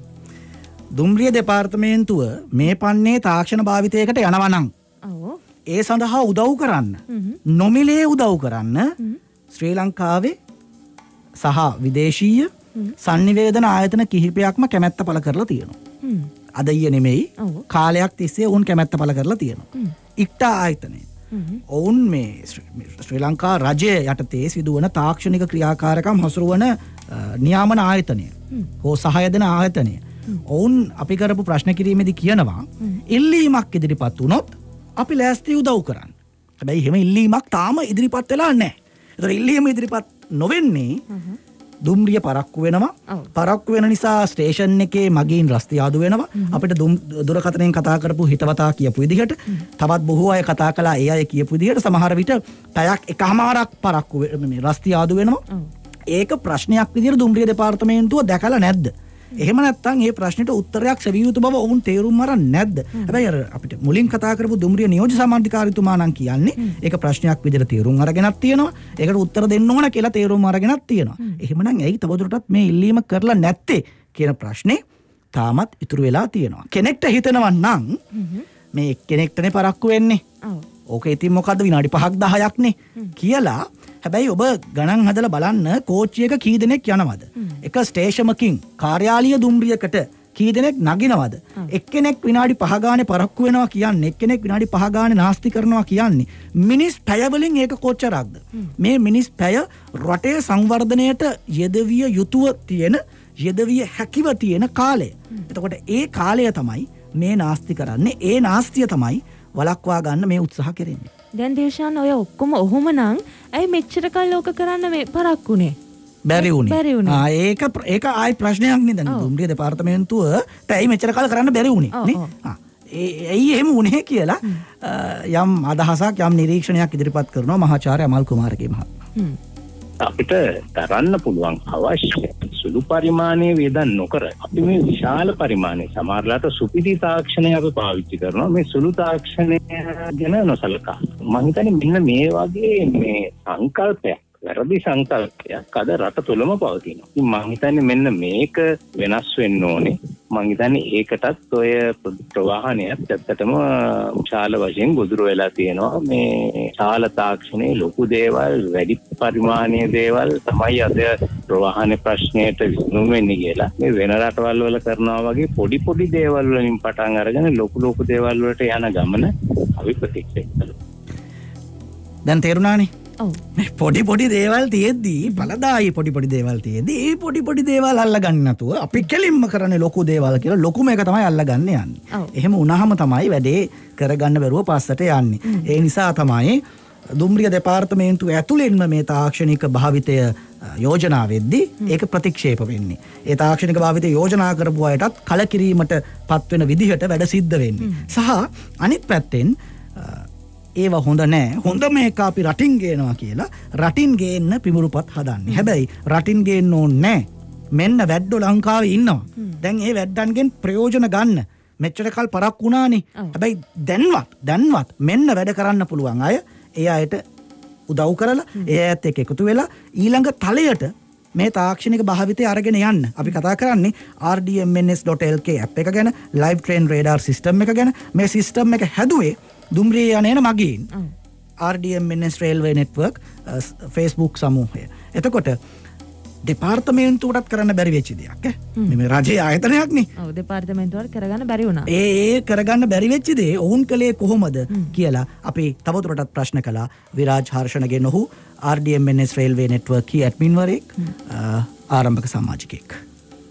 දුම්රිය දෙපාර්තමේන්තුව මේ පන්නේ තාක්ෂණ භාවිතයකට යනවා නම් ඒ සඳහා උදව් කරන්න නොමිලේ උදව් කරන්න ශ්‍රී ලංකාවේ සහ විදේශීය සංනිවේදන ආයතන කිහිපයක්ම කැමැත්ත පළ කරලා තියෙනවා. අද ඊයේ නෙමෙයි කාලයක් තිස්සේ වුන් කැමැත්ත පළ කරලා තියෙනවා. ඉක්ටා ආයතනය ඔවුන් මේ ශ්‍රී ලංකා රජය යටතේ සිදුවන තාක්ෂණික ක්‍රියාකාරකම් හසුරුවන නියාමන ආයතනය හෝ සහයදන ආයතනය ඔවුන් අපි කරපු ප්‍රශ්න කිරීමේදී කියනවා ඉල්ලීමක් ඉදිරිපත් වුණොත් අපි ලෑස්ති උදව් කරන්න. හැබැයි එහෙම ඉල්ලීමක් තාම ඉදිරිපත් වෙලා නැහැ. ඒතර ඉල්ලීම ඉදිරිපත් නොවෙන්නේ දුම්රිය පරක්කු වෙනවා. පරක්කු වෙන නිසා ස්ටේෂන් එකේ මගීන් රස්තිය ආදු වෙනවා. අපිට දුරකථනයෙන් කතා කරපු හිතවතා කියපු විදිහට තවත් බොහෝ අය කතා කළා ඒ අය කියපු විදිහට සමහර විට පැයක් එකමාරක් පරක්කු මේ රස්තිය ආදු වෙනවා. ඒක ප්‍රශ්නයක් විදිහට දුම්රිය දෙපාර්තමේන්තුව දැකලා නැද්ද? එහෙම නැත්නම් මේ ප්‍රශ්නෙට උත්තරයක් සෙවිය යුතු බව ඔවුන් තේරුම් අරන් නැද්ද? හැබැයි අර අපිට මුලින් කතා කරපු දුම්රිය නියෝජ්‍ය සමාන්තිකාරීතුමා නම් කියන්නේ ඒක ප්‍රශ්නයක් විදිහට තේරුම් අරගෙනක් තියෙනවා. ඒකට උත්තර දෙන්න ඕන කියලා තේරුම් අරගෙනක් තියෙනවා. එහෙමනම් ඇයි තවදුරටත් මේ ඉල්ලීම කරලා නැත්තේ කියන ප්‍රශ්නේ තාමත් ඉතුරු වෙලා තියෙනවා. කෙනෙක්ට හිතනවා නම් මේ කෙනෙක්ටනේ පරක්කු වෙන්නේ. ඕක ඉතින් මොකද්ද විනාඩි පහක් දහයක්නේ කියලා. හැබැයි ඔබ ගණන් හදලා බලන්න කෝච්චියක කී දෙනෙක් යනවද? එක ස්ටේෂමකින් කාර්යාලීය දුම්රියකට කී දෙනෙක් නගිනවද? එක්කෙනෙක් විනාඩි පහ ගානේ පරක්කු වෙනවා කියන්නේ එක්කෙනෙක් විනාඩි පහ ගානේ නාස්ති කරනවා කියන්නේ මිනිස් පැය වලින් ඒක කොච්චරක්ද? මේ මිනිස් පැය රටේ සංවර්ධනයට යෙදවිය යුතුව තියෙන යෙදවිය හැකිව තියෙන කාලය. එතකොට ඒ කාලය තමයි මේ නාස්ති කරන්නේ. ඒ නාස්තිය තමයි වලක්වා ගන්න මේ උත්සාහ කෙරෙන්නේ. දැන් දේශාන් ඔය ඔක්කොම ඔහොම නම් ඇයි මෙච්චර කල් ලෝක කරන්න මේ පරක්කුනේ? බැරි වුණේ. ආ ඒක ඒක ආයි ප්‍රශ්නයක් නේ දැන් දුම්රිය දෙපාර්තමේන්තුවට ඇයි මෙච්චර කල් කරන්න බැරි වුණේ නේ? ආ ඒ ඇයි එහෙම වුණේ කියලා යම් අදහසක් යම් නිරීක්ෂණයක් ඉදිරිපත් කරනවා මහාචාර්ය අමල් කුමාරගේ මහත්මයා. අපිට තරන්න පුළුවන් අවශ්‍ය සුළු පරිමාණයේ වේදන් නොකර අපි මේ විශාල පරිමාණයේ සමහරලාට සුපිරි තාක්ෂණය අපි පාවිච්චි කරනවා. මේ සුළු තාක්ෂණය ගැන නොසලකා මම හිතන්නේ මෙන්න මේ වගේ මේ සංකල්පයක් වැරදි සංකල්පයක් අද රට තුළම පවතිනවා. ඉතින් මම හිතන්නේ මෙන්න මේක වෙනස් වෙන්න ඕනේ. මම හිතන්නේ ඒකටත් ඔය ප්‍රවාහනයත් ඇත්තටම විශාල වශයෙන් ගොදුරු වෙලා තියෙනවා. මේ ශාල තාක්ෂණයේ ලොකු දේවල් වැඩි පරිමාණයේ දේවල් තමයි අද ප්‍රවාහන ප්‍රශ්නයට විසඳුම් වෙන්නේ කියලා. මේ වෙන රටවල් වල කරනවා වගේ පොඩි පොඩි දේවල් වලින් පටන් අරගෙන ලොකු ලොකු දේවල් වලට යන ගමන අපි ප්‍රතික්ෂේප කරනවා. දැන් තේරුණානේ? මේ පොඩි පොඩි දේවල් තියෙද්දී බලදායි පොඩි පොඩි දේවල් තියෙද්දී ඒ පොඩි පොඩි දේවල් අල්ලගන්න නැතුව අපි කෙලින්ම කරන්නේ ලොකු දේවල් කියලා ලොකුම එක තමයි අල්ලගන්න යන්නේ. එහෙම වුණාම තමයි වැඩේ කරගන්න බැරුව පස්සට යන්නේ. ඒ නිසා තමයි දුම්රිය දෙපාර්තමේන්තුව ඇතුළෙන්ම මේ තාක්ෂණික භාවිතය යෝජනා වෙද්දී ඒක ප්‍රතික්ෂේප වෙන්නේ. ඒ තාක්ෂණික භාවිතය යෝජනා කරපු අයටත් කලකිරීමට පත් වෙන විදිහට වැඩ සිද්ධ වෙන්නේ. සහ අනිත් පැත්තෙන් ඒවා හොඳ නෑ. හොඳ මේක අපි රටින් ගේනවා කියලා රටින් ගේන්න පිමුරුපත් හදන්නේ. හැබැයි රටින් ගේන්න ඕනේ නෑ. මෙන්න වැද්දෝ ලංකාවේ ඉන්නවා. දැන් ඒ වැද්දන්ගෙන් ප්‍රයෝජන ගන්න. මෙච්චර කල් පරක් වුණානේ. හැබැයි දැන්වත් දැන්වත් මෙන්න වැඩ කරන්න පුළුවන් අය ඒ අයට උදව් කරලා ඒ අයත් එක්ක එකතු වෙලා ඊළඟ තලයට මේ තාක්ෂණික භාවිතය අරගෙන යන්න. අපි කතා කරන්නේ R D M N S dot L K app එක ගැන, ලයිව් ට්‍රේන් රේඩාර් සිස්ටම් එක ගැන. මේ සිස්ටම් එක හැදුවේ දුම්රිය යනේන මගින් R D M N S railway network Facebook සමූහය. එතකොට දෙපාර්තමේන්තුවටත් කරන්න බැරි වෙච්ච දෙයක් ඈ. මේ රජයේ ආයතනයක් නේ. ඔව් දෙපාර්තමේන්තුවට කරගන්න බැරි වුණා. ඒ ඒ කරගන්න බැරි වෙච්ච දේ ඔවුන් කලේ කොහොමද කියලා අපි තවදුරටත් ප්‍රශ්න කළා විරාජ් හර්ෂණගෙන්. ඔහු R D M N S railway network කී ඇඩ්මින් වරයෙක් ආරම්භක සමාජිකයෙක්.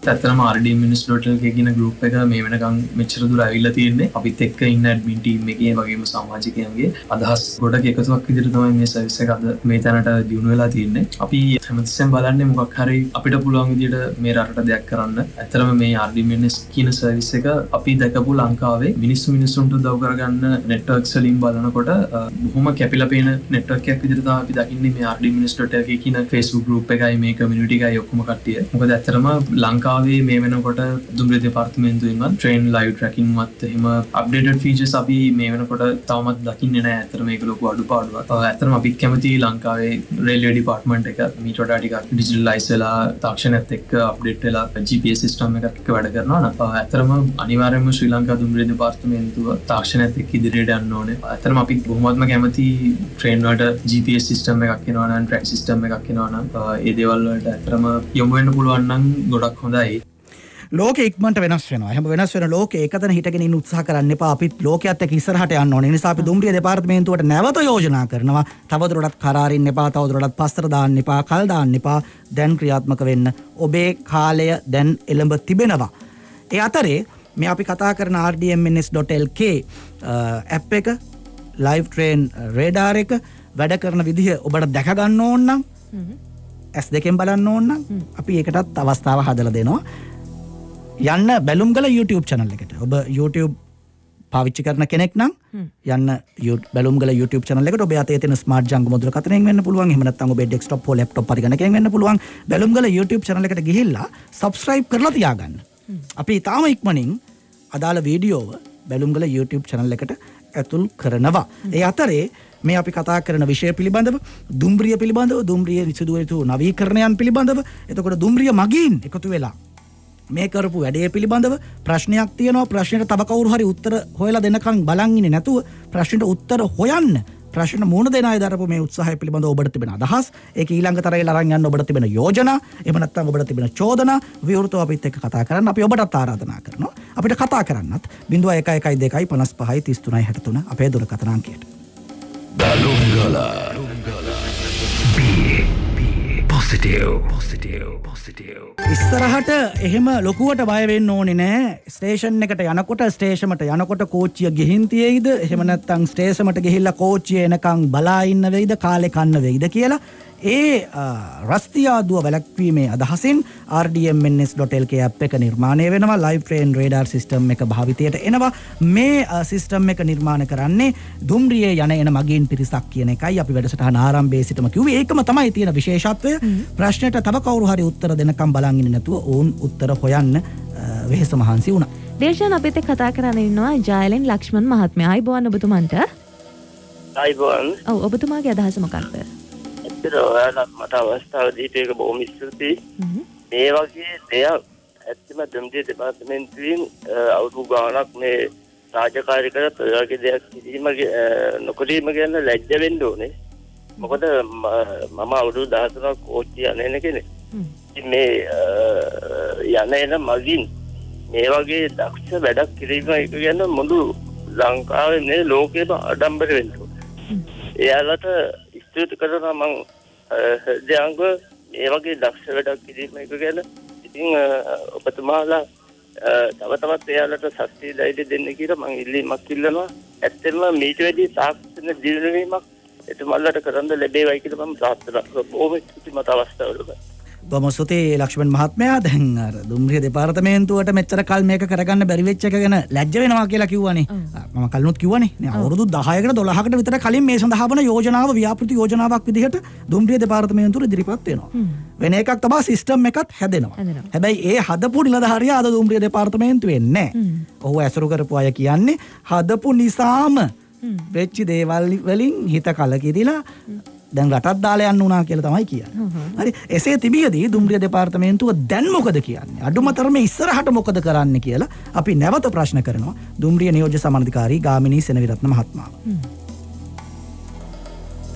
ඇත්තටම R D M Minutes dot L K කියන group එක මේ වෙනකන් මෙච්චර දුර ඇවිල්ලා තියෙන්නේ. අපිත් එක්ක ඉන්න admin team එකේ වගේම සමාජිකයන්ගේ අදහස් ගොඩක් එකතුවක් විදිහට තමයි මේ service එක අද මේ තැනට දියුණු වෙලා තියෙන්නේ. අපි හැමතිස්සෙම බලන්නේ මොකක් හරි අපිට පුළුවන් විදිහට මේ රටට දෙයක් කරන්න. ඇත්තටම මේ R D M Minutes කියන service එක අපි දැකපු ලංකාවේ මිනිස්සු මිනිස්සුන්ට උදව් කරගන්න networks වලින් බලනකොට බොහොම කැපිලා පේන network එකක් විදිහට තමයි අපි දකින්නේ මේ R D M Minutes dot L K කියන Facebook group එකයි මේ community එකයි ඔක්කොම කට්ටිය. මොකද ඇත්තටම ලංකාවේ මේ වෙනකොට දුම්රිය දෙපාර්තමේන්තුවෙන්වත් train live tracking වත් එහෙම updated features අපි මේ වෙනකොට තවමත් දකින්නේ නැහැ. ඇත්තටම මේක ලොකු අඩුපාඩුවක්. ඇත්තටම අපි කැමති ලංකාවේ railway department එක මීට වඩා ටිකක් digitalize වෙලා තාක්ෂණයත් එක්ක update වෙලා G P S system එකක් එක්ක වැඩ කරනවා නම් ඇත්තටම අනිවාර්යයෙන්ම ශ්‍රී ලංකා දුම්රිය දෙපාර්තමේන්තුව තාක්ෂණයත් එක්ක ඉදිරියට යන්න ඕනේ. ඇත්තටම අපි බොහොමත්ම කැමති train වලට G P S system එකක් එනවා නම් track system එකක් එනවා නම් ඒ දේවල් වලට ඇත්තටම යොමු වෙන්න පුළුවන් නම් ගොඩක් හොඳයි. ලෝක ඉක්මනට වෙනස් වෙනවා. එහෙම වෙනස් වෙන ලෝකේ එකතන හිටගෙන ඉන්න උත්සාහ කරන්න එපා. අපිත් ලෝකයේත් එක්ක ඉස්සරහට යන්න ඕනේ. ඒ නිසා අපි දුම්රිය දෙපාර්තමේන්තුවට නැවත යෝජනා කරනවා. තවදුරටත් කරාරින්න එපා. තවදුරටත් පස්තර දාන්න එපා. කල් දාන්න එපා. දැන් ක්‍රියාත්මක වෙන්න. ඔබේ කාලය දැන් එළඹ තිබෙනවා. ඒ අතරේ මේ අපි කතා කරන R D M Minutes dot L K app එක live train radar එක වැඩ කරන විදිහ ඔබට දැක ගන්න ඕන නම් S දෙකෙන් බලන්න ඕන නම් අපි ඒකටත් අවස්ථාව හදලා දෙනවා. යන්න බැලුම්ගල YouTube channel එකට. ඔබ YouTube පාවිච්චි කරන කෙනෙක් නම් යන්න බැලුම්ගල YouTube channel එකට. ඔබ අතේ තියෙන smart ජංග මොදුල කතරෙන් වෙන්න පුළුවන්. එහෙම නැත්නම් ඔබේ desktop හෝ laptop පරිගණකයෙන් වෙන්න පුළුවන්. බැලුම්ගල YouTube channel එකට ගිහිල්ලා subscribe කරලා තියාගන්න. අපි තාම ඉක්මනින් අදාළ වීඩියෝව බැලුම්ගල YouTube channel එකට ඇතුල් කරනවා. ඒ අතරේ මේ අපි කතා කරන විෂය පිළිබඳව, දුම්රිය පිළිබඳව, දුම්රිය සිදුව යුතු නවීකරණයන් පිළිබඳව, එතකොට දුම්රිය මගින් එකතු වෙලා මේ කරපු වැඩේ පිළිබඳව ප්‍රශ්නයක් තියෙනවා. ප්‍රශ්නෙට තව කවුරු හරි උත්තර හොයලා දෙනකන් බලන් ඉන්නේ නැතුව ප්‍රශ්නෙට උත්තර හොයන්න ප්‍රශ්න මූණ දෙන අය දරපු මේ උත්සාහය පිළිබඳව ඔබට තිබෙන අදහස්, ඒක ඊළඟ තරගයට අරන් යන්න ඔබට තිබෙන යෝජනා, එහෙම නැත්නම් ඔබට තිබෙන චෝදනා විවෘතව අපිත් එක්ක කතා කරන්න අපි ඔබටත් ආරාධනා කරනවා. අපිට කතා කරන්නත් zero one one one two five five three three six three අපේ දුරකථන අංකයට. බැලුම්ගල positive positive positive ඉස්සරහට එහෙම ලොකුවට බය වෙන්න ඕනේ නෑ. ස්ටේෂන් එකට යනකොට ස්ටේෂමට යනකොට කෝච්චිය ගිහින් තියෙයිද, එහෙම නැත්නම් ස්ටේෂමට ගිහිල්ලා කෝච්චිය එනකන් බලා ඉන්න වෙයිද, කාලේ කන්න වෙයිද කියලා. ඒ රස්තියාදුව වැළැක්වීමේ අදහසින් R D M Minutes dot L K app එක නිර්මාණය වෙනවා. live train radar system එක භාවිතයට එනවා. මේ සිස්ටම් එක නිර්මාණය කරන්නේ දුම්රියේ යන එන මගින් පිරිසක් කියන එකයි අපි වැඩසටහන ආරම්භයේ සිටම කිව්වේ. ඒකම තමයි තියෙන විශේෂත්වය. ප්‍රශ්නෙට තව කවුරු හරි උත්තර දෙනකම් බලන් ඉන්නේ නැතුව ඕන් උත්තර හොයන්න වෙහෙස මහන්සි වුණා. දේශාන් අපිත් එක්ක කතා කරන්න ඉන්නවා ජයලෙන් ලක්ෂ්මන් මහත්මයා. ආයිබෝන් ඔබතුමන්ට. ආයිබෝන්. ඔව් ඔබතුමාගේ අදහස මොකක්ද? ඇත්තට ඔයාලා මට අවස්ථාව දීපු එක බොහොම ස්තුතියි. මේ වගේ දෙයක් ඇත්තම දුම්රිය දෙපාර්තමේන්තුවෙන් අවුරුදු ගාණක් මේ රාජකාරී කරත් ඔය වගේ දෙයක් කිරීම නොකිරීම ගැන ලැජ්ජ වෙන්න ඕනේ. මොකද මම අවුරුදු දහතුනක් කෝච්චිය යන කෙනෙක්. මේ යන එන මගින් මේ වගේ දක්ෂ වැඩක් කිරීම එක ගැන මුළු ලංකාවේ මේ ලෝකෙම ආඩම්බර වෙන්න ඕනේ. එයාලට ස්තුති කරනවා මම දැන්ග මේ වගේ දක්ෂ වැඩක් කිරීම එක ගැන. ඉතින් ඔබතුමාලා තව තවත් එයාලට ශක්තිය ධෛර්ය දෙන්න කියලා මම ඉල්ලීමක් ඉල්ලනවා. ඇත්තටම මේට වැඩි තාක්ෂණ දියුණුවීමක් එතුමාලට කරන්න ලැබේවයි කියලා මම ප්‍රාර්ථනා කරනවා. බොහොම ස්තුතියි මට අවස්ථාව ලැබුණා. බොහොම ස්තුතියි ලක්ෂ්මන් මහත්මයා. දැන් අර දුම්රිය දෙපාර්තමේන්තුවට මෙච්චර කල් මේක කරගන්න බැරි වෙච්ච එක ගැන ලැජ්ජ වෙනවා කියලා කිව්වනේ. මම කලිනුත් කිව්වනේ. නේ අවුරුදු දහයකට දොළහකට විතර කලින් මේ සඳහා වන යෝජනාව ව්‍යාපෘති යෝජනාවක් විදිහට දුම්රිය දෙපාර්තමේන්තුවට ඉදිරිපත් වෙනවා. වෙන එකක් තමයි සිස්ටම් එකත් හැදෙනවා. හැබැයි ඒ හදපු නිලධාරියා අද දුම්රිය දෙපාර්තමේන්තුවේ නැහැ. ඔහු ඇසුරු කරපු අය කියන්නේ හදපු නිසාම වෙච්ච දේවල් වලින් හිත කලකිරිලා දැන් රටත් දාලා යන්න උනා කියලා තමයි කියන්නේ. හරි. එසේ තිබියදී දුම්රිය දෙපාර්තමේන්තුව දැන් මොකද කියන්නේ? අඩුමතරමේ ඉස්සරහට මොකද කරන්න කියලා අපි නැවත ප්‍රශ්න කරනවා දුම්රිය නියෝජ්‍ය සමානාධිකාරී ගාමිණී සෙනවිරත්න මහත්මයාව.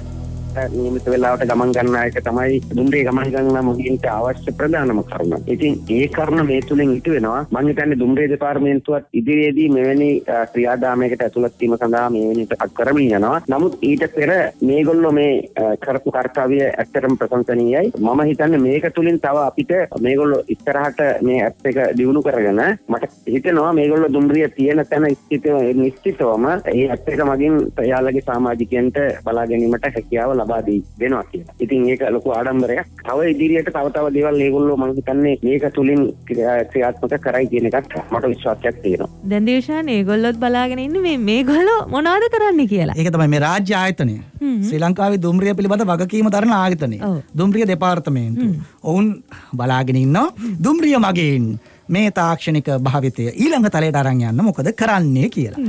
නියමිත වෙලාවට ගමන් ගන්න එක තමයි දුම්රිය ගමන් ගන්න මුගින්ට අවශ්‍ය ප්‍රධානම කරුණ. ඉතින් ඒ කරුණ මේ තුලින් ඉටු වෙනවා. මම හිතන්නේ දුම්රිය දෙපාර්තමේන්තුවත් ඉදිරියේදී මෙවැනි ක්‍රියාදාමයකට ඇතුළත් වීම සඳහා මෙවැනි එකක් කරමින් යනවා. නමුත් ඊට පෙර මේගොල්ලෝ මේ කරපු කාර්යය ඇත්තටම ප්‍රශංසනීයයි. මම හිතන්නේ මේක තුලින් තව අපිට මේගොල්ලෝ ඉස්සරහට මේ ඇප් එක දියුණු කරගෙන මට හිතෙනවා මේගොල්ලෝ දුම්රිය තියෙන තැන නිශ්චිතවම ඒ ඇප් එක මගින් එයාලගේ සමාජිකයන්ට බලා ගැනීමට හැකියාව ලබා දී දෙනවා කියලා. ඉතින් ඒක ලොකු ආඩම්බරයක්. තව ඉදිරියට තව තව දේවල් මේගොල්ලෝ මම හිතන්නේ මේක තුලින් ක්‍රියාත්මක කරයි කියන එකත් මට විශ්වාසයක් තියෙනවා. දැන් දේශාන් ඒගොල්ලොත් බලාගෙන ඉන්නේ මේ මේගොල්ලෝ මොනවද කරන්නේ කියලා. ඒක තමයි මේ රාජ්‍ය ආයතනය. ශ්‍රී ලංකාවේ දුම්රිය පිළිබඳ වගකීම දරන ආයතනය. දුම්රිය දෙපාර්තමේන්තුව. ඔවුන් බලාගෙන ඉන්නවා දුම්රිය මගින් මේ තාක්ෂණික භාවිතය ඊළඟ තලයට අරන් යන්න මොකද කරන්නේ කියලා.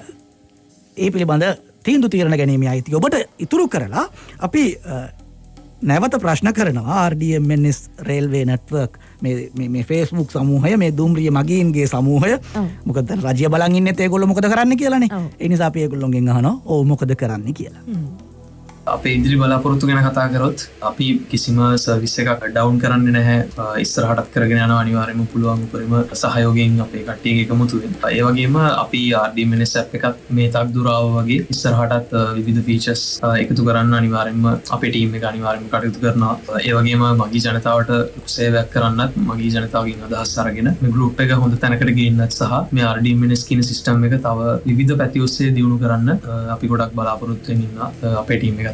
ඒ පිළිබඳ තීන්දුව తీරන ගැනීම අයිතිය ඔබට ඉතුරු කරලා අපි නැවත ප්‍රශ්න කරනවා R D M N S railway network මේ මේ Facebook සමූහය මේ දුම්රිය මගීන්ගේ සමූහය මොකද රජය බලන් ඉන්නේ ඒගොල්ලෝ මොකද කරන්නේ කියලානේ. ඒ නිසා අපි ඒගොල්ලෝගෙන් අහනවා ඔව් මොකද කරන්නේ කියලා. අපේ ඉදිරි බලාපොරොත්තු ගැන කතා කරොත් අපි කිසිම සර්විස් එකක් ඩවුන් කරන්නේ නැහැ. ඉස්සරහටත් කරගෙන යනවා අනිවාර්යයෙන්ම පුළුවන් උපරිම සහයෝගයෙන් අපේ කට්ටියගේ එකමුතුවෙන්. ඒ වගේම අපි R D M N S app එකත් මේ තක් දුරාව වගේ ඉස්සරහටත් විවිධ ෆීචර්ස් එකතු කරන්න අනිවාර්යයෙන්ම අපේ ටීම් එක අනිවාර්යයෙන්ම කටයුතු කරනවා. ඒ වගේම මගී ජනතාවට සේවයක් කරන්නත් මගී ජනතාවගෙන් අදහස් අරගෙන මේ ගෲප් එක හොඳ තැනකට ගේන්නත් සහ මේ R D M N S කියන සිස්ටම් එක තව විවිධ පැති ඔස්සේ දියුණු කරන්න අපි ගොඩක් බලාපොරොත්තු වෙමින් ඉන්නවා අපේ ටීම් එකත්.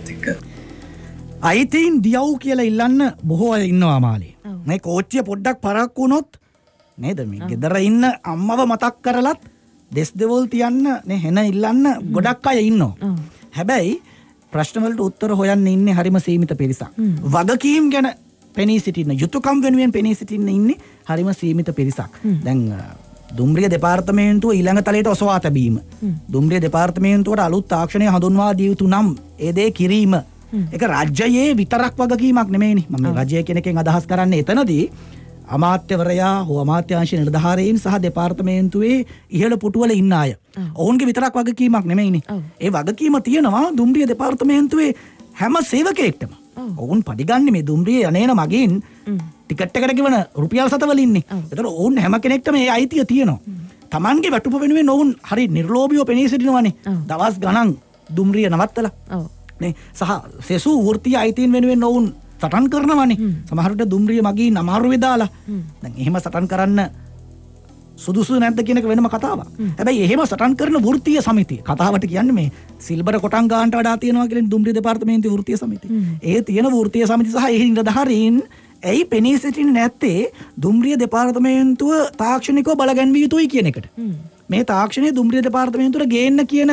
අයිතීන් දියව් කියලා ඉල්ලන්න බොහෝ අය ඉන්නවා මාලේ. මේ කෝච්චිය පොඩ්ඩක් පරක්කු වුණොත් නේද මේ ගෙදර ඉන්න අම්මව මතක් කරලත් දෙස් දෙවොල් තියන්න නේ හෙන ඉල්ලන්න ගොඩක් අය ඉන්නවා. හැබැයි ප්‍රශ්න වලට උත්තර හොයන්න ඉන්නේ හරිම සීමිත පිරිසක්. වගකීම් ගැන පෙනී සිටින්න යුතුයකම් වෙනුවෙන් පෙනී සිටින්න ඉන්නේ හරිම සීමිත පිරිසක්. දැන් දුම්රිය දෙපාර්තමේන්තුව ඊළඟ තලයට ඔසවා තැබීම. දුම්රිය දෙපාර්තමේන්තුවට අලුත් තාක්ෂණය හඳුන්වා දිය යුතු නම් ඒ දේ කිරීම. ඒක රජයේ විතරක් වගකීමක් නෙමෙයිනේ. මම රජය කියන එකෙන් අදහස් කරන්නේ එතනදී අමාත්‍යවරයා හෝ අමාත්‍යාංශ නිලධාරීන් සහ දෙපාර්තමේන්තුවේ ඉහළ පුටුවල ඉන්න අය. ඔවුන්ගේ විතරක් වගකීමක් නෙමෙයිනේ. ඒ වගකීම තියෙනවා දුම්රිය දෙපාර්තමේන්තුවේ හැම සේවකයෙක්ටම. ඔවුන් පඩිගන්නේ මේ දුම්රිය යන්නේන මගින් ටිකට් එකට ගෙවන රුපියල් සතවල ඉන්නේ. ඒතර ඔවුන් හැම කෙනෙක්ටම මේ අයිතිය තියෙනවා. Tamanගේ වැටුප වෙනුවෙන් ඔවුන් හරි නිර්ලෝභීව පෙනී සිටිනවානේ. දවස් ගණන් දුම්රිය නවත්තලා. නේ සහ සෙසු වෘත්තීය අයිතීන් වෙනුවෙන් ඔවුන් සටන් කරනවානේ. සමහර විට දුම්රිය මගින් අමාරු වෙදාලා. දැන් එහෙම සටන් කරන්න සුදුසු නැද්ද කියන එක වෙනම කතාවක්. හැබැයි එහෙම සටන් කරන වෘත්තීය සමිතිය කතාවට කියන්නේ මේ සිල්බර කොටන් ගන්නට වඩා තියෙනවා කියලා දුම්රිය දෙපාර්තමේන්තුවේ වෘත්තීය සමිතිය. ඒ තියෙන වෘත්තීය සමිතිය සහ ඒ නිලධාරීන් ඇයි පෙනී සිටින්නේ නැත්තේ දුම්රිය දෙපාර්තමේන්තුව තාක්ෂණිකව බලගැන්විය යුතුයි කියන එකට. මේ තාක්ෂණය දුම්රිය දෙපාර්තමේන්තුවට ගේන්න කියන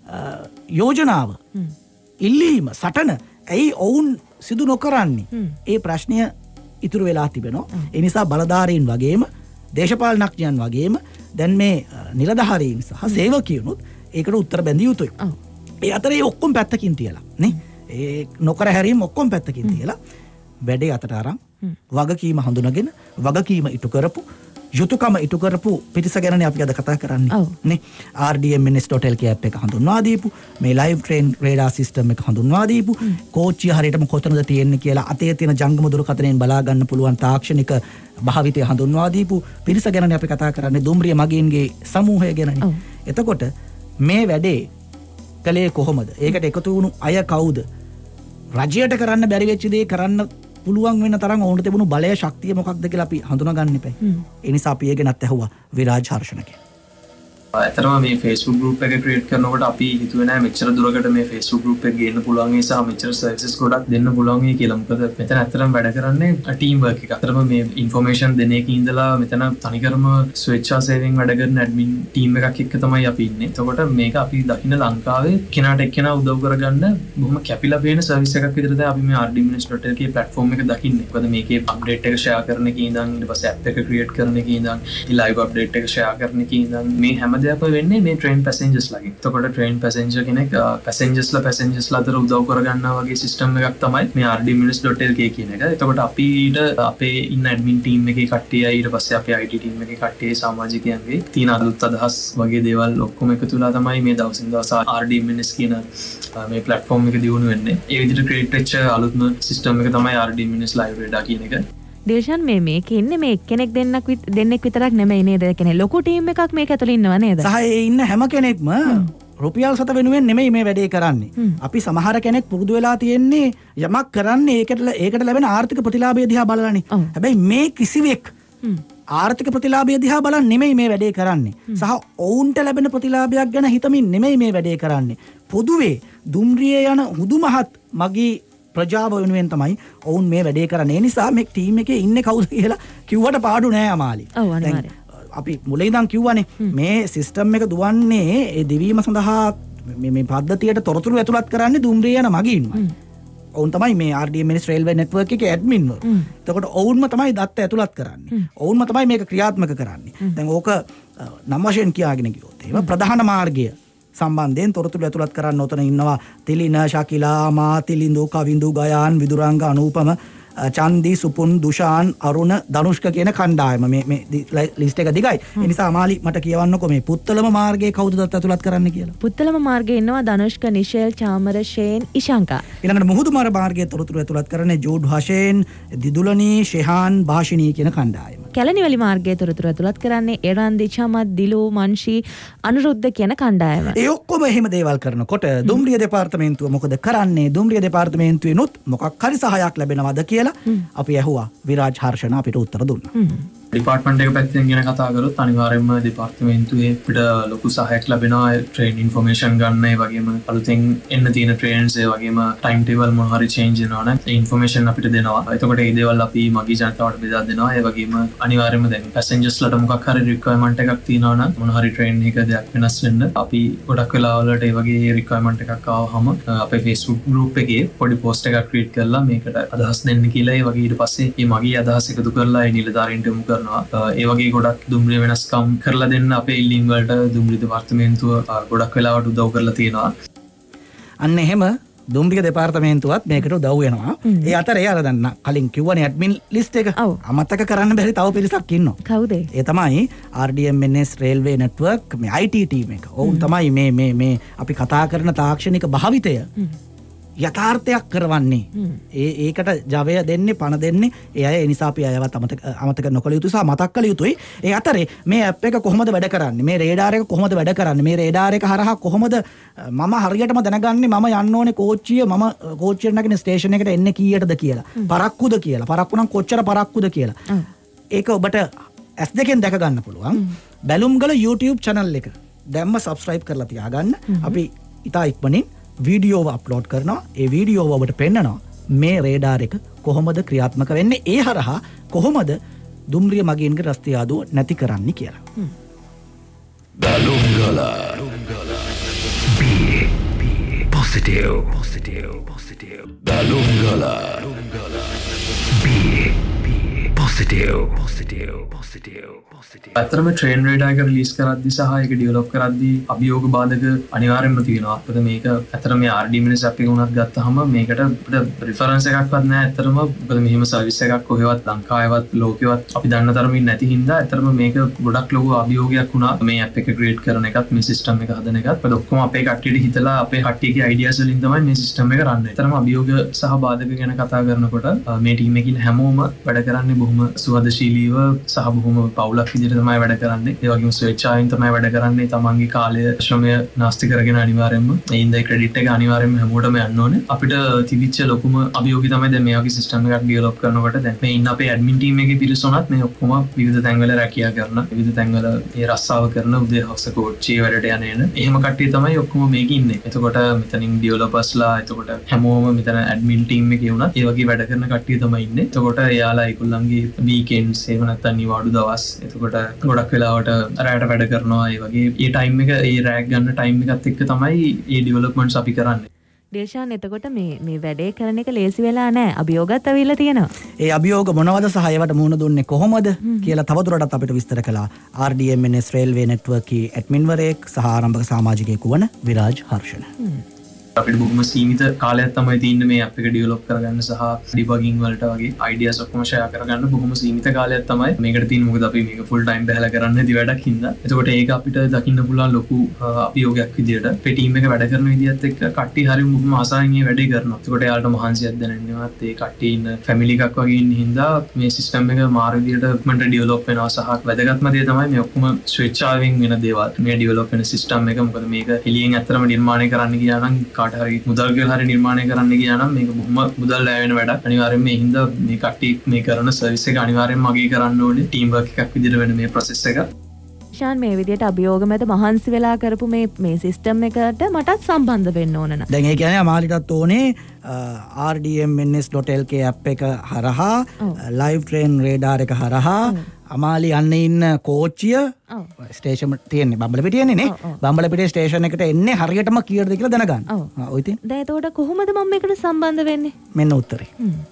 යෝජනාව ඉල්ලීම සටන ඇයි ඔවුන් සිදු නොකරන්නේ? ඒ ප්‍රශ්නය ඉතුරු වෙලා තිබෙනවා. ඒ නිසා බලධාරීන් වගේම දේශපාලනඥයන් වගේම දැන් මේ නිලධාරීන් සහ සේවකයනුත් ඒකට උත්තර බැඳිය යුතුයි. ඒ අතරේ ඔක්කොම පැත්තකින් තියලා නේ ඒ නොකර හැරීම ඔක්කොම පැත්තකින් තියලා වැඩේ අතට අරන් වගකීම හඳුනගෙන වගකීම ඉටු කරපු යුතුයකම ඉටු කරපු පිරිස ගැනනේ අපි අද කතා කරන්නේ නේ. R D M N S dot L K app එක හඳුන්වා දීපු මේ ලයිව් ට්‍රේන් රේඩාර් සිස්ටම් එක හඳුන්වා දීපු කෝච්චිය හරියටම කොතනද තියෙන්නේ කියලා අතේ තියෙන ජංගම දුරකථනයෙන් බලා ගන්න පුළුවන් තාක්ෂණික භාවිතය හඳුන්වා දීපු පිරිස ගැනනේ අපි කතා කරන්නේ දුම්රිය මගීන්ගේ සමූහය ගැනනේ. එතකොට මේ වැඩේ කලේ කොහොමද? ඒකට එකතු වුණු අය කවුද? රජයට කරන්න බැරි වෙච්ච දේ කරන්න පුළුවන් වෙන තරම් ඕනට තිබුණු බලය ශක්තිය මොකක්ද කියලා අපි හඳුනා ගන්න ඉපැයි. ඒ නිසා අපි ඒ ගැනත් ඇහුවා විරාජ් හර්ෂණගෙන්. ඇතරම මේ Facebook group එක ක්‍රියේට් කරනකොට අපි හිතුවේ නෑ මෙච්චර දුරකට මේ Facebook group එක ගේන්න පුළුවන් ඒ නිසා මෙච්චර සර්විසස් ගොඩක් දෙන්න පුළුවන් ඒ කියලා. මොකද මෙතන ඇත්තටම වැඩ කරන්නේ ටීම් වර්ක් එක. ඇත්තටම මේ ইনফර්මේෂන් දෙන එකේ ඉඳලා මෙතන තනිකරම ස්වේච්ඡාසේවයෙන් වැඩ කරන ඇඩ්මින් ටීම් එකක් එක්ක තමයි අපි ඉන්නේ. එතකොට මේක අපි දකින්න ලංකාවේ කෙනාට එක්කෙනා උදව් කරගන්න බොහොම කැපිලා පේන සර්විස් එකක් විදිහට තමයි අපි මේ R D M N S dot L K platform එක දකින්නේ. මොකද මේකේ අප්ඩේට් එක ෂෙයා කරන එකේ ඉඳන් ඊට පස්සේ app එක ක්‍රියේට් කරන එකේ ඉඳන් ලයිව් අප්ඩේට් එක ෂෙයා කරන එකේ ඉඳන් මේ හැම අධ්‍යාපනය වෙන්නේ මේ ට්‍රේන් පැසෙන්ජර්ස් ලගේ. එතකොට ට්‍රේන් පැසෙන්ජර් කෙනෙක් පැසෙන්ජර්ස්ලා පැසෙන්ජර්ස්ලා අතර උදව් කරගන්නා වගේ සිස්ටම් එකක් තමයි මේ r d minutes dot l k කියන එක. එතකොට අපිට අපේ ඉන්න ඇඩ්මින් ටීම් එකේ කට්ටිය ඊට පස්සේ අපේ I T ටීම් එකේ කට්ටිය සමාජිකයන්ගේ තියෙන අලුත් අදහස් වගේ දේවල් ඔක්කොම එකතු වෙලා තමයි මේ දවසින් දවස r d minutes කියන මේ platform එක දියුණු වෙන්නේ. ඒ විදිහට ක්‍රියේට් වෙච්ච අලුත්ම සිස්ටම් එක තමයි r d minutes live radar කියන එක. දේශන් මේ මේක ඉන්නේ මේ එක්කෙනෙක් දෙන්නක් දෙන්නෙක් විතරක් නෙමෙයි නේද? ඒ කියන්නේ ලොකු ටීම් එකක් මේක ඇතුළේ ඉන්නව නේද? සහ ඒ ඉන්න හැම කෙනෙක්ම රුපියල් සත වෙනුවෙන් නෙමෙයි මේ වැඩේ කරන්නේ. අපි සමහර කෙනෙක් පුරුදු වෙලා තියෙන්නේ යමක් කරන්නේ ඒකට ඒකට ලැබෙන ආර්ථික ප්‍රතිලාභය දිහා බලලානේ. හැබැයි මේ කිසිවෙක් ආර්ථික ප්‍රතිලාභය දිහා බලන් නෙමෙයි මේ වැඩේ කරන්නේ. සහ ඔවුන්ට ලැබෙන ප්‍රතිලාභයක් ගැන හිතමින් නෙමෙයි මේ වැඩේ කරන්නේ. පොදුවේ දුම්රියේ යන හුදුමහත් මගේ ප්‍රජාව වෙනුවෙන් තමයි ඔවුන් මේ වැඩේ කරන්නේ. ඒ නිසා මේ ටීම් එකේ ඉන්නේ කවුද කියලා කිව්වට පාඩු නෑ අමාලි. ඔව් අනිවාර්යයෙන්. අපි මුලින් ඉඳන් කිව්වනේ මේ සිස්ටම් එක දුවන්නේ ඒ දිවීම සඳහා මේ මේ පද්ධතියට තොරතුරු ඇතුළත් කරන්නේ දුම්රිය යන මගින්මයි. ඔවුන් තමයි මේ R D M Minutes Railway Network එකේ ඇඩ්මින් වරු. එතකොට ඔවුන්ම තමයි දත්ත ඇතුළත් කරන්නේ. ඔවුන්ම තමයි මේක ක්‍රියාත්මක කරන්නේ. දැන් ඕක නම් වශයෙන් කියාගෙන ගියොත් එහෙම ප්‍රධාන මාර්ගය සම්බන්ධයෙන් තොරතුරු ඇතුළත් කරන්න ඔතන ඉන්නවා තිලින, ශකිලා, මාතිලිඳු, කවිඳු, ගයාන්, විදුරංග, අනූපම, චන්දි, සුපුන්, දුෂාන්, අරුණ, ධනුෂ්ක කියන කණ්ඩායම මේ මේ ලිස්ට් එක දිගයි. ඒ නිසා මාලි මට කියවන්නකෝ මේ පුත්තලම මාර්ගයේ කවුද දත් ඇතුළත් කරන්න කියලා. පුත්තලම මාර්ගයේ ඉන්නවා ධනුෂ්ක, නිශේල්, චාමර, ෂේන්, ඉෂාංකා. ඊළඟට මුහුදුමාර මාර්ගයේ තොරතුරු ඇතුළත් කරන්නේ ජෝඩ්, හෂේන්, දිදුලනී, ෂෙහාන්, භාෂිනී කියන කණ්ඩායම. කැලණිවැලි මාර්ගයේ තොරතුරු ඇතුළත් කරන්නේ එරන්දි, චමත්, දිලු, මන්ෂි, අනුරුද්ධ කියන කණ්ඩායම. ඒ ඔක්කොම එහෙම දේවල් කරනකොට දුම්රිය දෙපාර්තමේන්තුව මොකද කරන්නේ? දුම්රිය දෙපාර්තමේන්තුවෙනුත් මොකක් හරි සහායක් ලැබෙනවද කියලා අපි ඇහුවා. විරාජ් හර්ෂණ අපිට උත්තර දුන්නා. ඩිපාර්ට්මන්ට් එක පැත්තෙන් ගැන කතා කරොත් අනිවාර්යයෙන්ම දෙපාර්තමේන්තුවේ අපිට ලොකු සහායක් ලැබෙනවා. ට්‍රේන් ඉන්ෆර්මේෂන් ගන්න, ඒ වගේම අලුතෙන් එන්න තියෙන ට්‍රේන්ස්, ඒ වගේම ටයිම් ටේබල් මොන හරි චේන්ජ් වෙනවා නම් ඒ ඉන්ෆර්මේෂන් අපිට දෙනවා. එතකොට මේ දේවල් අපි මගී ජනතාවට බෙදා දෙනවා. ඒ වගේම අනිවාර්යයෙන්ම දැන් පැසෙන්ජර්ස්ලාට මොකක් හරි රික්වයර්මන්ට් එකක් තියෙනවා නම් මොන හරි ට්‍රේන් එක දෙයක් වෙනස් වෙන්න අපි ගොඩක් වෙලාවලට ඒ වගේ රික්වයර්මන්ට් එකක් ආවහම අපේ Facebook group එකේ පොඩි පෝස්ට් එකක් ක්‍රියේට් කරලා මේකට අදහස් දෙන්න කියලා, ඒ වගේ ඊට පස්සේ මේ මගී අදහස් එකතු කරලා ඒ නිලධාරීන්ට යොමු කරනවා. ඒ වගේ ගොඩක් දුම්රිය වෙනස්කම් කරලා දෙන්න අපේ ඉල්ලීම් වලට දුම්රිය දෙපාර්තමේන්තුව ගොඩක් වෙලාවට උදව් කරලා තියෙනවා. අන්න එහෙම දුම්රිය දෙපාර්තමේන්තුවත් මේකට උදව් වෙනවා. ඒ අතරේ අර දැන් කලින් කිව්වනේ ඇඩ්මින් ලිස්ට් එක අමතක කරන්න බැරි තව පිරිසක් ඉන්නවා. කවුද? ඒ තමයි R D M Minutes Railway Network මේ I T ටීම් එක. ඔවුන් තමයි මේ මේ මේ අපි කතා කරන තාක්ෂණික භාවිතය යථාර්ථයක් කරවන්නේ. ඒ ඒකට ජවය දෙන්නේ, පණ දෙන්නේ ඒ අය. ඒ නිසා අපි අයවත් අමතක අමතක නොකළ යුතු සහ මතක් කළ යුතුයි. ඒ අතරේ මේ ඇප් එක කොහොමද වැඩ කරන්නේ? මේ රේඩාර් එක කොහොමද වැඩ කරන්නේ? මේ රේඩාර් එක හරහා කොහොමද මම හරියටම දැනගන්නේ මම යන්න ඕනේ කෝච්චිය මම කෝච්චියට නැගින ස්ටේෂන් එකට එන්නේ කීයටද කියලා. පරක්කුද කියලා. පරක්කු නම් කොච්චර පරක්කුද කියලා. ඒක ඔබට ඇස් දෙකෙන් දැක ගන්න පුළුවන්. බැලුම්ගල YouTube channel එක දැම්ම subscribe කරලා තියාගන්න. අපි ඉතා ඉක්මනින් වීඩියෝව අප්ලෝඩ් කරනවා. ඒ වීඩියෝව ඔබට පෙන්නනවා මේ රේඩාර් එක කොහොමද ක්‍රියාත්මක වෙන්නේ, ඒ හරහා කොහොමද දුම්රිය මගීන්ගේ රස්තියාදුව නැති කරන්නේ කියලා. Balumgala be be positive positive positive Balumgala be be positive positive positive positive. ඇත්තටම ට්‍රේන් රේඩාර් එක රිලීස් කරද්දී සහ ඒක ඩෙවලොප් කරද්දී අභියෝග බාධක අනිවාර්යයෙන්ම තියෙනවා. මොකද මේක ඇත්තටම මේ R D Minutes app එක උනත් ගත්තාම මේකට අපිට රිෆරන්ස් එකක්වත් නැහැ. ඇත්තටම මොකද මෙහෙම සර්විස් එකක් කොහෙවත් ලංකාවේවත් ලෝකෙවත් අපි දන්න තරමින් නැති හින්දා ඇත්තටම මේක ගොඩක් ලොකු අභියෝගයක් වුණා. මේ app එක ක්‍රියේට් කරන එකත් මේ සිස්ටම් එක හදන එකත් මොකද ඔක්කොම අපේ කට්ටියට හිතලා අපේ කට්ටියගේ අයිඩියාස් වලින් තමයි මේ සිස්ටම් එක රන් වෙන්නේ. ඇත්තටම අභියෝග සහ බාධක ගැන කතා කරනකොට මේ ටීම් එකේ හැමෝම වැඩ කරන්නේ බොහොම සුවදශීලීව සහ බොහොම පවුලක් විදිහට තමයි වැඩ කරන්නේ. ඒ වගේම ස්වේච්ඡාවෙන් තමයි වැඩ කරන්නේ. තමන්ගේ කාලය ශ්‍රමය නාස්ති කරගෙන අනිවාර්යයෙන්ම ඒ ඉඳලා ක්‍රෙඩිට් එක අනිවාර්යයෙන්ම හැමෝටම යන්න ඕනේ. අපිට තිබිච්ච ලොකුම අභියෝගය තමයි දැන් මේ වගේ සිස්ටම් එකක් ඩෙවලොප් කරනකොට දැන් මේ ඉන්න අපේ ඇඩ්මින් ටීම් එකේ පිරිස උනත් මේ ඔක්කොම විවිධ තැන්වල රැකියා කරන, විවිධ තැන්වල ඒ රස්සාව කරන, උදේ හවස කෝච්චියේ වැඩට යන එන එහෙම කට්ටිය තමයි ඔක්කොම මේකේ ඉන්නේ. එතකොට මෙතනින් ඩෙවලොපර්ස්ලා, එතකොට හැමෝම මෙතන ඇඩ්මින් ටීම් එකේ උනත් ඒ වගේ වැඩ කරන කට්ටිය තමයි ඉන්නේ. එතකොට එයාලා ඒගොල්ලන්ගේ වීකෙන්ඩ්ස් එහෙම නැත්නම් නිවාඩු දවස්, එතකොට ගොඩක් වෙලාවට රැයට වැඩ කරනවා. ඒ වගේ ඒ ටයිම් එක ඒ රැක් ගන්න ටයිම් එකත් එක්ක තමයි මේ ඩෙවලොප්මන්ට්ස් අපි කරන්නේ. දේශාන් එතකොට මේ මේ වැඩේ කරන එක ලේසි වෙලා නැහැ. අභියෝගත් අවිල්ල තියෙනවා. ඒ අභියෝග මොනවද සහ ඒවට මුහුණ දුන්නේ කොහොමද කියලා තවදුරටත් අපිට විස්තර කළා R D M N S railway network කී ඇඩ්මින්වරයෙක් සහ ආරම්භක සමාජිකයෙකු වන විරාජ් හර්ෂණ. අපිට බොහොම සීමිත කාලයක් තමයි තියෙන්නේ මේ ඇප් එක ඩෙවලොප් කරගන්න සහ ඩිබගින් වලට වගේ අයිඩියාස් ඔක්කොම ෂෙයා කරගන්න බොහොම සීමිත කාලයක් තමයි මේකට තියෙන්නේ. මොකද අපි මේක ෆුල් ටයිම් බහලා කරන්න නැති වැඩක් හින්දා. එතකොට ඒක අපිට දකින්න පුළුවන් ලොකු අභියෝගයක් විදියට අපේ ටීම් එක වැඩ කරන විදියත් එක්ක කට්ටිය හරියම බොහොම ආසාවෙන් මේ වැඩේ කරනවා. එතකොට එයාලට මහන්සියක් දැනෙන්නවත් ඒ කට්ටිය ඉන්න ෆැමිලි එකක් වගේ ඉන්න හින්දා මේ සිස්ටම් එක මාර විදියට ඉක්මනට ඩෙවලොප් වෙනවා සහ වැදගත්ම දේ තමයි මේ ඔක්කොම ස්විච්චාවෙන් වෙන දේවල්. මේ ඩෙවලොප් වෙන සිස්ටම් එක මොකද මේක එළියෙන් ඇත්තටම නිර්මාණය කරන්න ගියා නම් කාට හරි මුදල් හරි නිර්මාණය කරන්න ගියා නම් මේක බොහොම මුදල් වැය වෙන වැඩක්. අනිවාර්යෙන්ම මේ හින්දා මේ කට්ටිය මේ කරන සර්විස් එක අනිවාර්යෙන්ම මගේ කරන්න ඕනේ ටීම් වර්ක් එකක් විදිහට වෙන මේ ප්‍රොසෙස් එක. ෂාන් මේ විදිහට අභියෝග මැද මහන්සි වෙලා කරපු මේ මේ සිස්ටම් එකට මටත් සම්බන්ධ වෙන්න ඕන න ะ. දැන් ඒ කියන්නේ අමාලිටත් ඕනේ R D M N S dot L K app එක හරහා ලයිව් ට්‍රේන් රේඩාර් එක හරහා අමාලි යන්න ඉන්න කෝච්චිය ස්ටේෂන් තියෙන්නේ බම්බලපිටියනේ නේ. බම්බලපිටියේ ස්ටේෂන් එකට එන්නේ හරියටම කීයටද කියලා දැනගන්න. ඔව් ඉතින්. දැන් එතකොට කොහොමද මම මේකට සම්බන්ධ වෙන්නේ? මෙන්න උත්තරේ.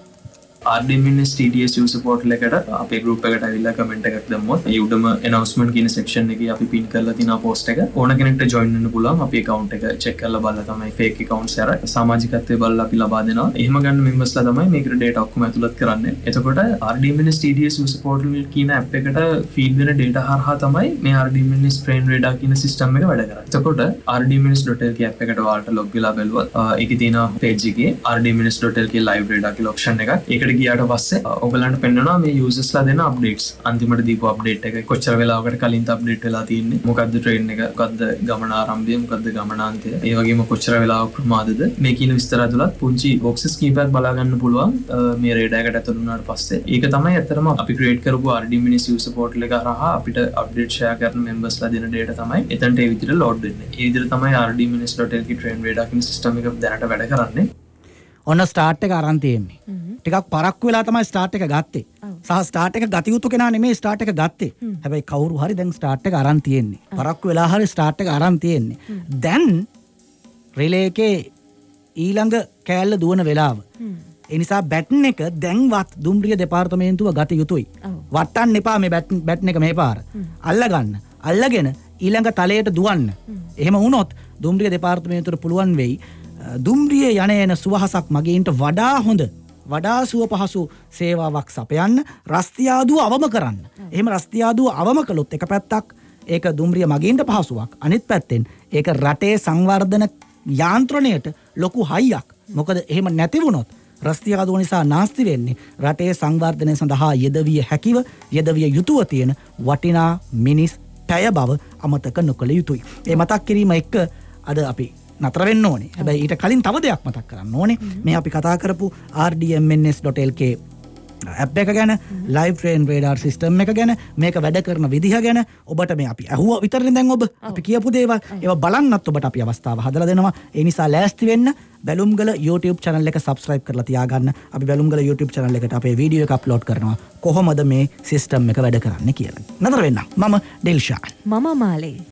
R D M N S T T S user portal එකට අපේ ගෲප් එකට ඇවිල්ලා කමෙන්ට් එකක් දැම්මොත් ඒ උඩම announcement කියන section එකේ අපි pin කරලා තියෙන post එක ඕන කෙනෙක්ට join වෙන්න පුළුවන්. අපේ account එක check කරලා බලලා තමයි fake accounts අර සමාජිකත්වයේ බලලා අපි ලබා දෙනවා. එහෙම ගන්න members ලා තමයි මේකට data ඔක්කොම ඇතුළත් කරන්නේ. එතකොට R D M N S T T S user portal කියන app එකට feed වෙන data හරහා තමයි මේ R D M N S train radar කියන system එක වැඩ කරන්නේ. එතකොට R D M N S dot L K app එකට ඔයාලට log වෙලා බලුවොත් ඒකේ තියෙන page එකේ R D M N S dot L K live radar කියලා option එකක්. ඒකට ගියාට පස්සේ ඔයගලන්ට පෙන්නනවා මේ යූසර්ස්ලා දෙන අප්ඩේට්ස්. අන්තිමට දීපු අප්ඩේට් එක කොච්චර වෙලාවකට කලින් අප්ඩේට් වෙලා තියෙන්නේ, මොකද්ද ට්‍රේන් එක, මොකද්ද ගමන ආරම්භය, මොකද්ද ගමනාන්තය, ඒ වගේම කොච්චර වෙලාවක් ප්‍රමාදද මේ කියන විස්තර ඇතුළත් පුංචි බොක්සස් කීපයක් බලා ගන්න පුළුවන් මේ රේඩාර් එකට ඇතුළු වුණාට පස්සේ. ඒක තමයි ඇත්තටම අපි ක්‍රියේට් කරපු R D M N S user portal එක හරහා අපිට අප්ඩේට් ෂෙයා කරන මෙම්බර්ස්ලා දෙන data තමයි එතනට ඒ විදිහට ලෝඩ් වෙන්නේ. ඒ විදිහට තමයි R D M N S dot L K train radar කියන සිස්ටම් එක දැනට වැඩ කරන්නේ. ඔන්න ස්ටාර්ට් එක අරන් තියෙන්නේ. ටිකක් පරක්කු වෙලා තමයි ස්ටාර්ට් එක ගත්තේ. සහ ස්ටාර්ට් එක ගත යුතු කෙනා නෙමෙයි ස්ටාර්ට් එක ගත්තේ. හැබැයි කවුරු හරි දැන් ස්ටාර්ට් එක අරන් තියෙන්නේ. පරක්කු වෙලා හරි ස්ටාර්ට් එක අරන් තියෙන්නේ. දැන් රිලේ එකේ ඊළඟ කෑල්ල දුවන වෙලාව. ඒ නිසා බැටන් එක දැන්වත් දුම්රිය දෙපාර්තමේන්තුව ගත යුතුයි. වටන්න එපා මේ බැටන් එක මේ පාර. අල්ලගන්න. අල්ලගෙන ඊළඟ තලයට දුවන්න. එහෙම වුණොත් දුම්රිය දෙපාර්තමේන්තුවට පුළුවන් වෙයි දුම්රිය යන එන සුවහසක් මගේන්ට වඩා හොඳ වඩා සුව පහසු සේවාවක් සපයන්න, රස්තියාදුව අවම කරන්න. එහෙම රස්තියාදුව අවම කළොත් එක පැත්තක් ඒක දුම්රිය මගේන්ට පහසුවක්, අනිත් පැත්තෙන් ඒක රටේ සංවර්ධන යාන්ත්‍රණයට ලොකු හයියක්. මොකද එහෙම නැති වුණොත් රස්තියාදුව නිසා නාස්ති වෙන්නේ රටේ සංවර්ධනය සඳහා යෙදවිය හැකිව යෙදවිය යුතුව තියෙන වටිනා මිනිස් පැය බව අමතක නොකළ යුතුයි. ඒ මතක් කිරීම එක්ක අද අපි නතර වෙන්න ඕනේ. හැබැයි ඊට කලින් තව දෙයක් මතක් කරන්න ඕනේ. මේ අපි කතා කරපු R D M N S dot L K app එක ගැන, live train radar system එක ගැන, මේක වැඩ කරන විදිහ ගැන ඔබට මේ අපි අහුව විතරනේ දැන් ඔබ අපි කියපු දේවල් ඒවා බලන්නත් ඔබට අපි අවස්ථාව හදලා දෙනවා. ඒ නිසා ලෑස්ති වෙන්න බැලුම්ගල YouTube channel එක subscribe කරලා තියාගන්න. අපි බැලුම්ගල YouTube channel එකට අපේ වීඩියෝ එක අප්ලෝඩ් කරනවා කොහොමද මේ system එක වැඩ කරන්නේ කියලා. නතර වෙන්න. මම ඩෙල්ෂාන්. මම මාලේ.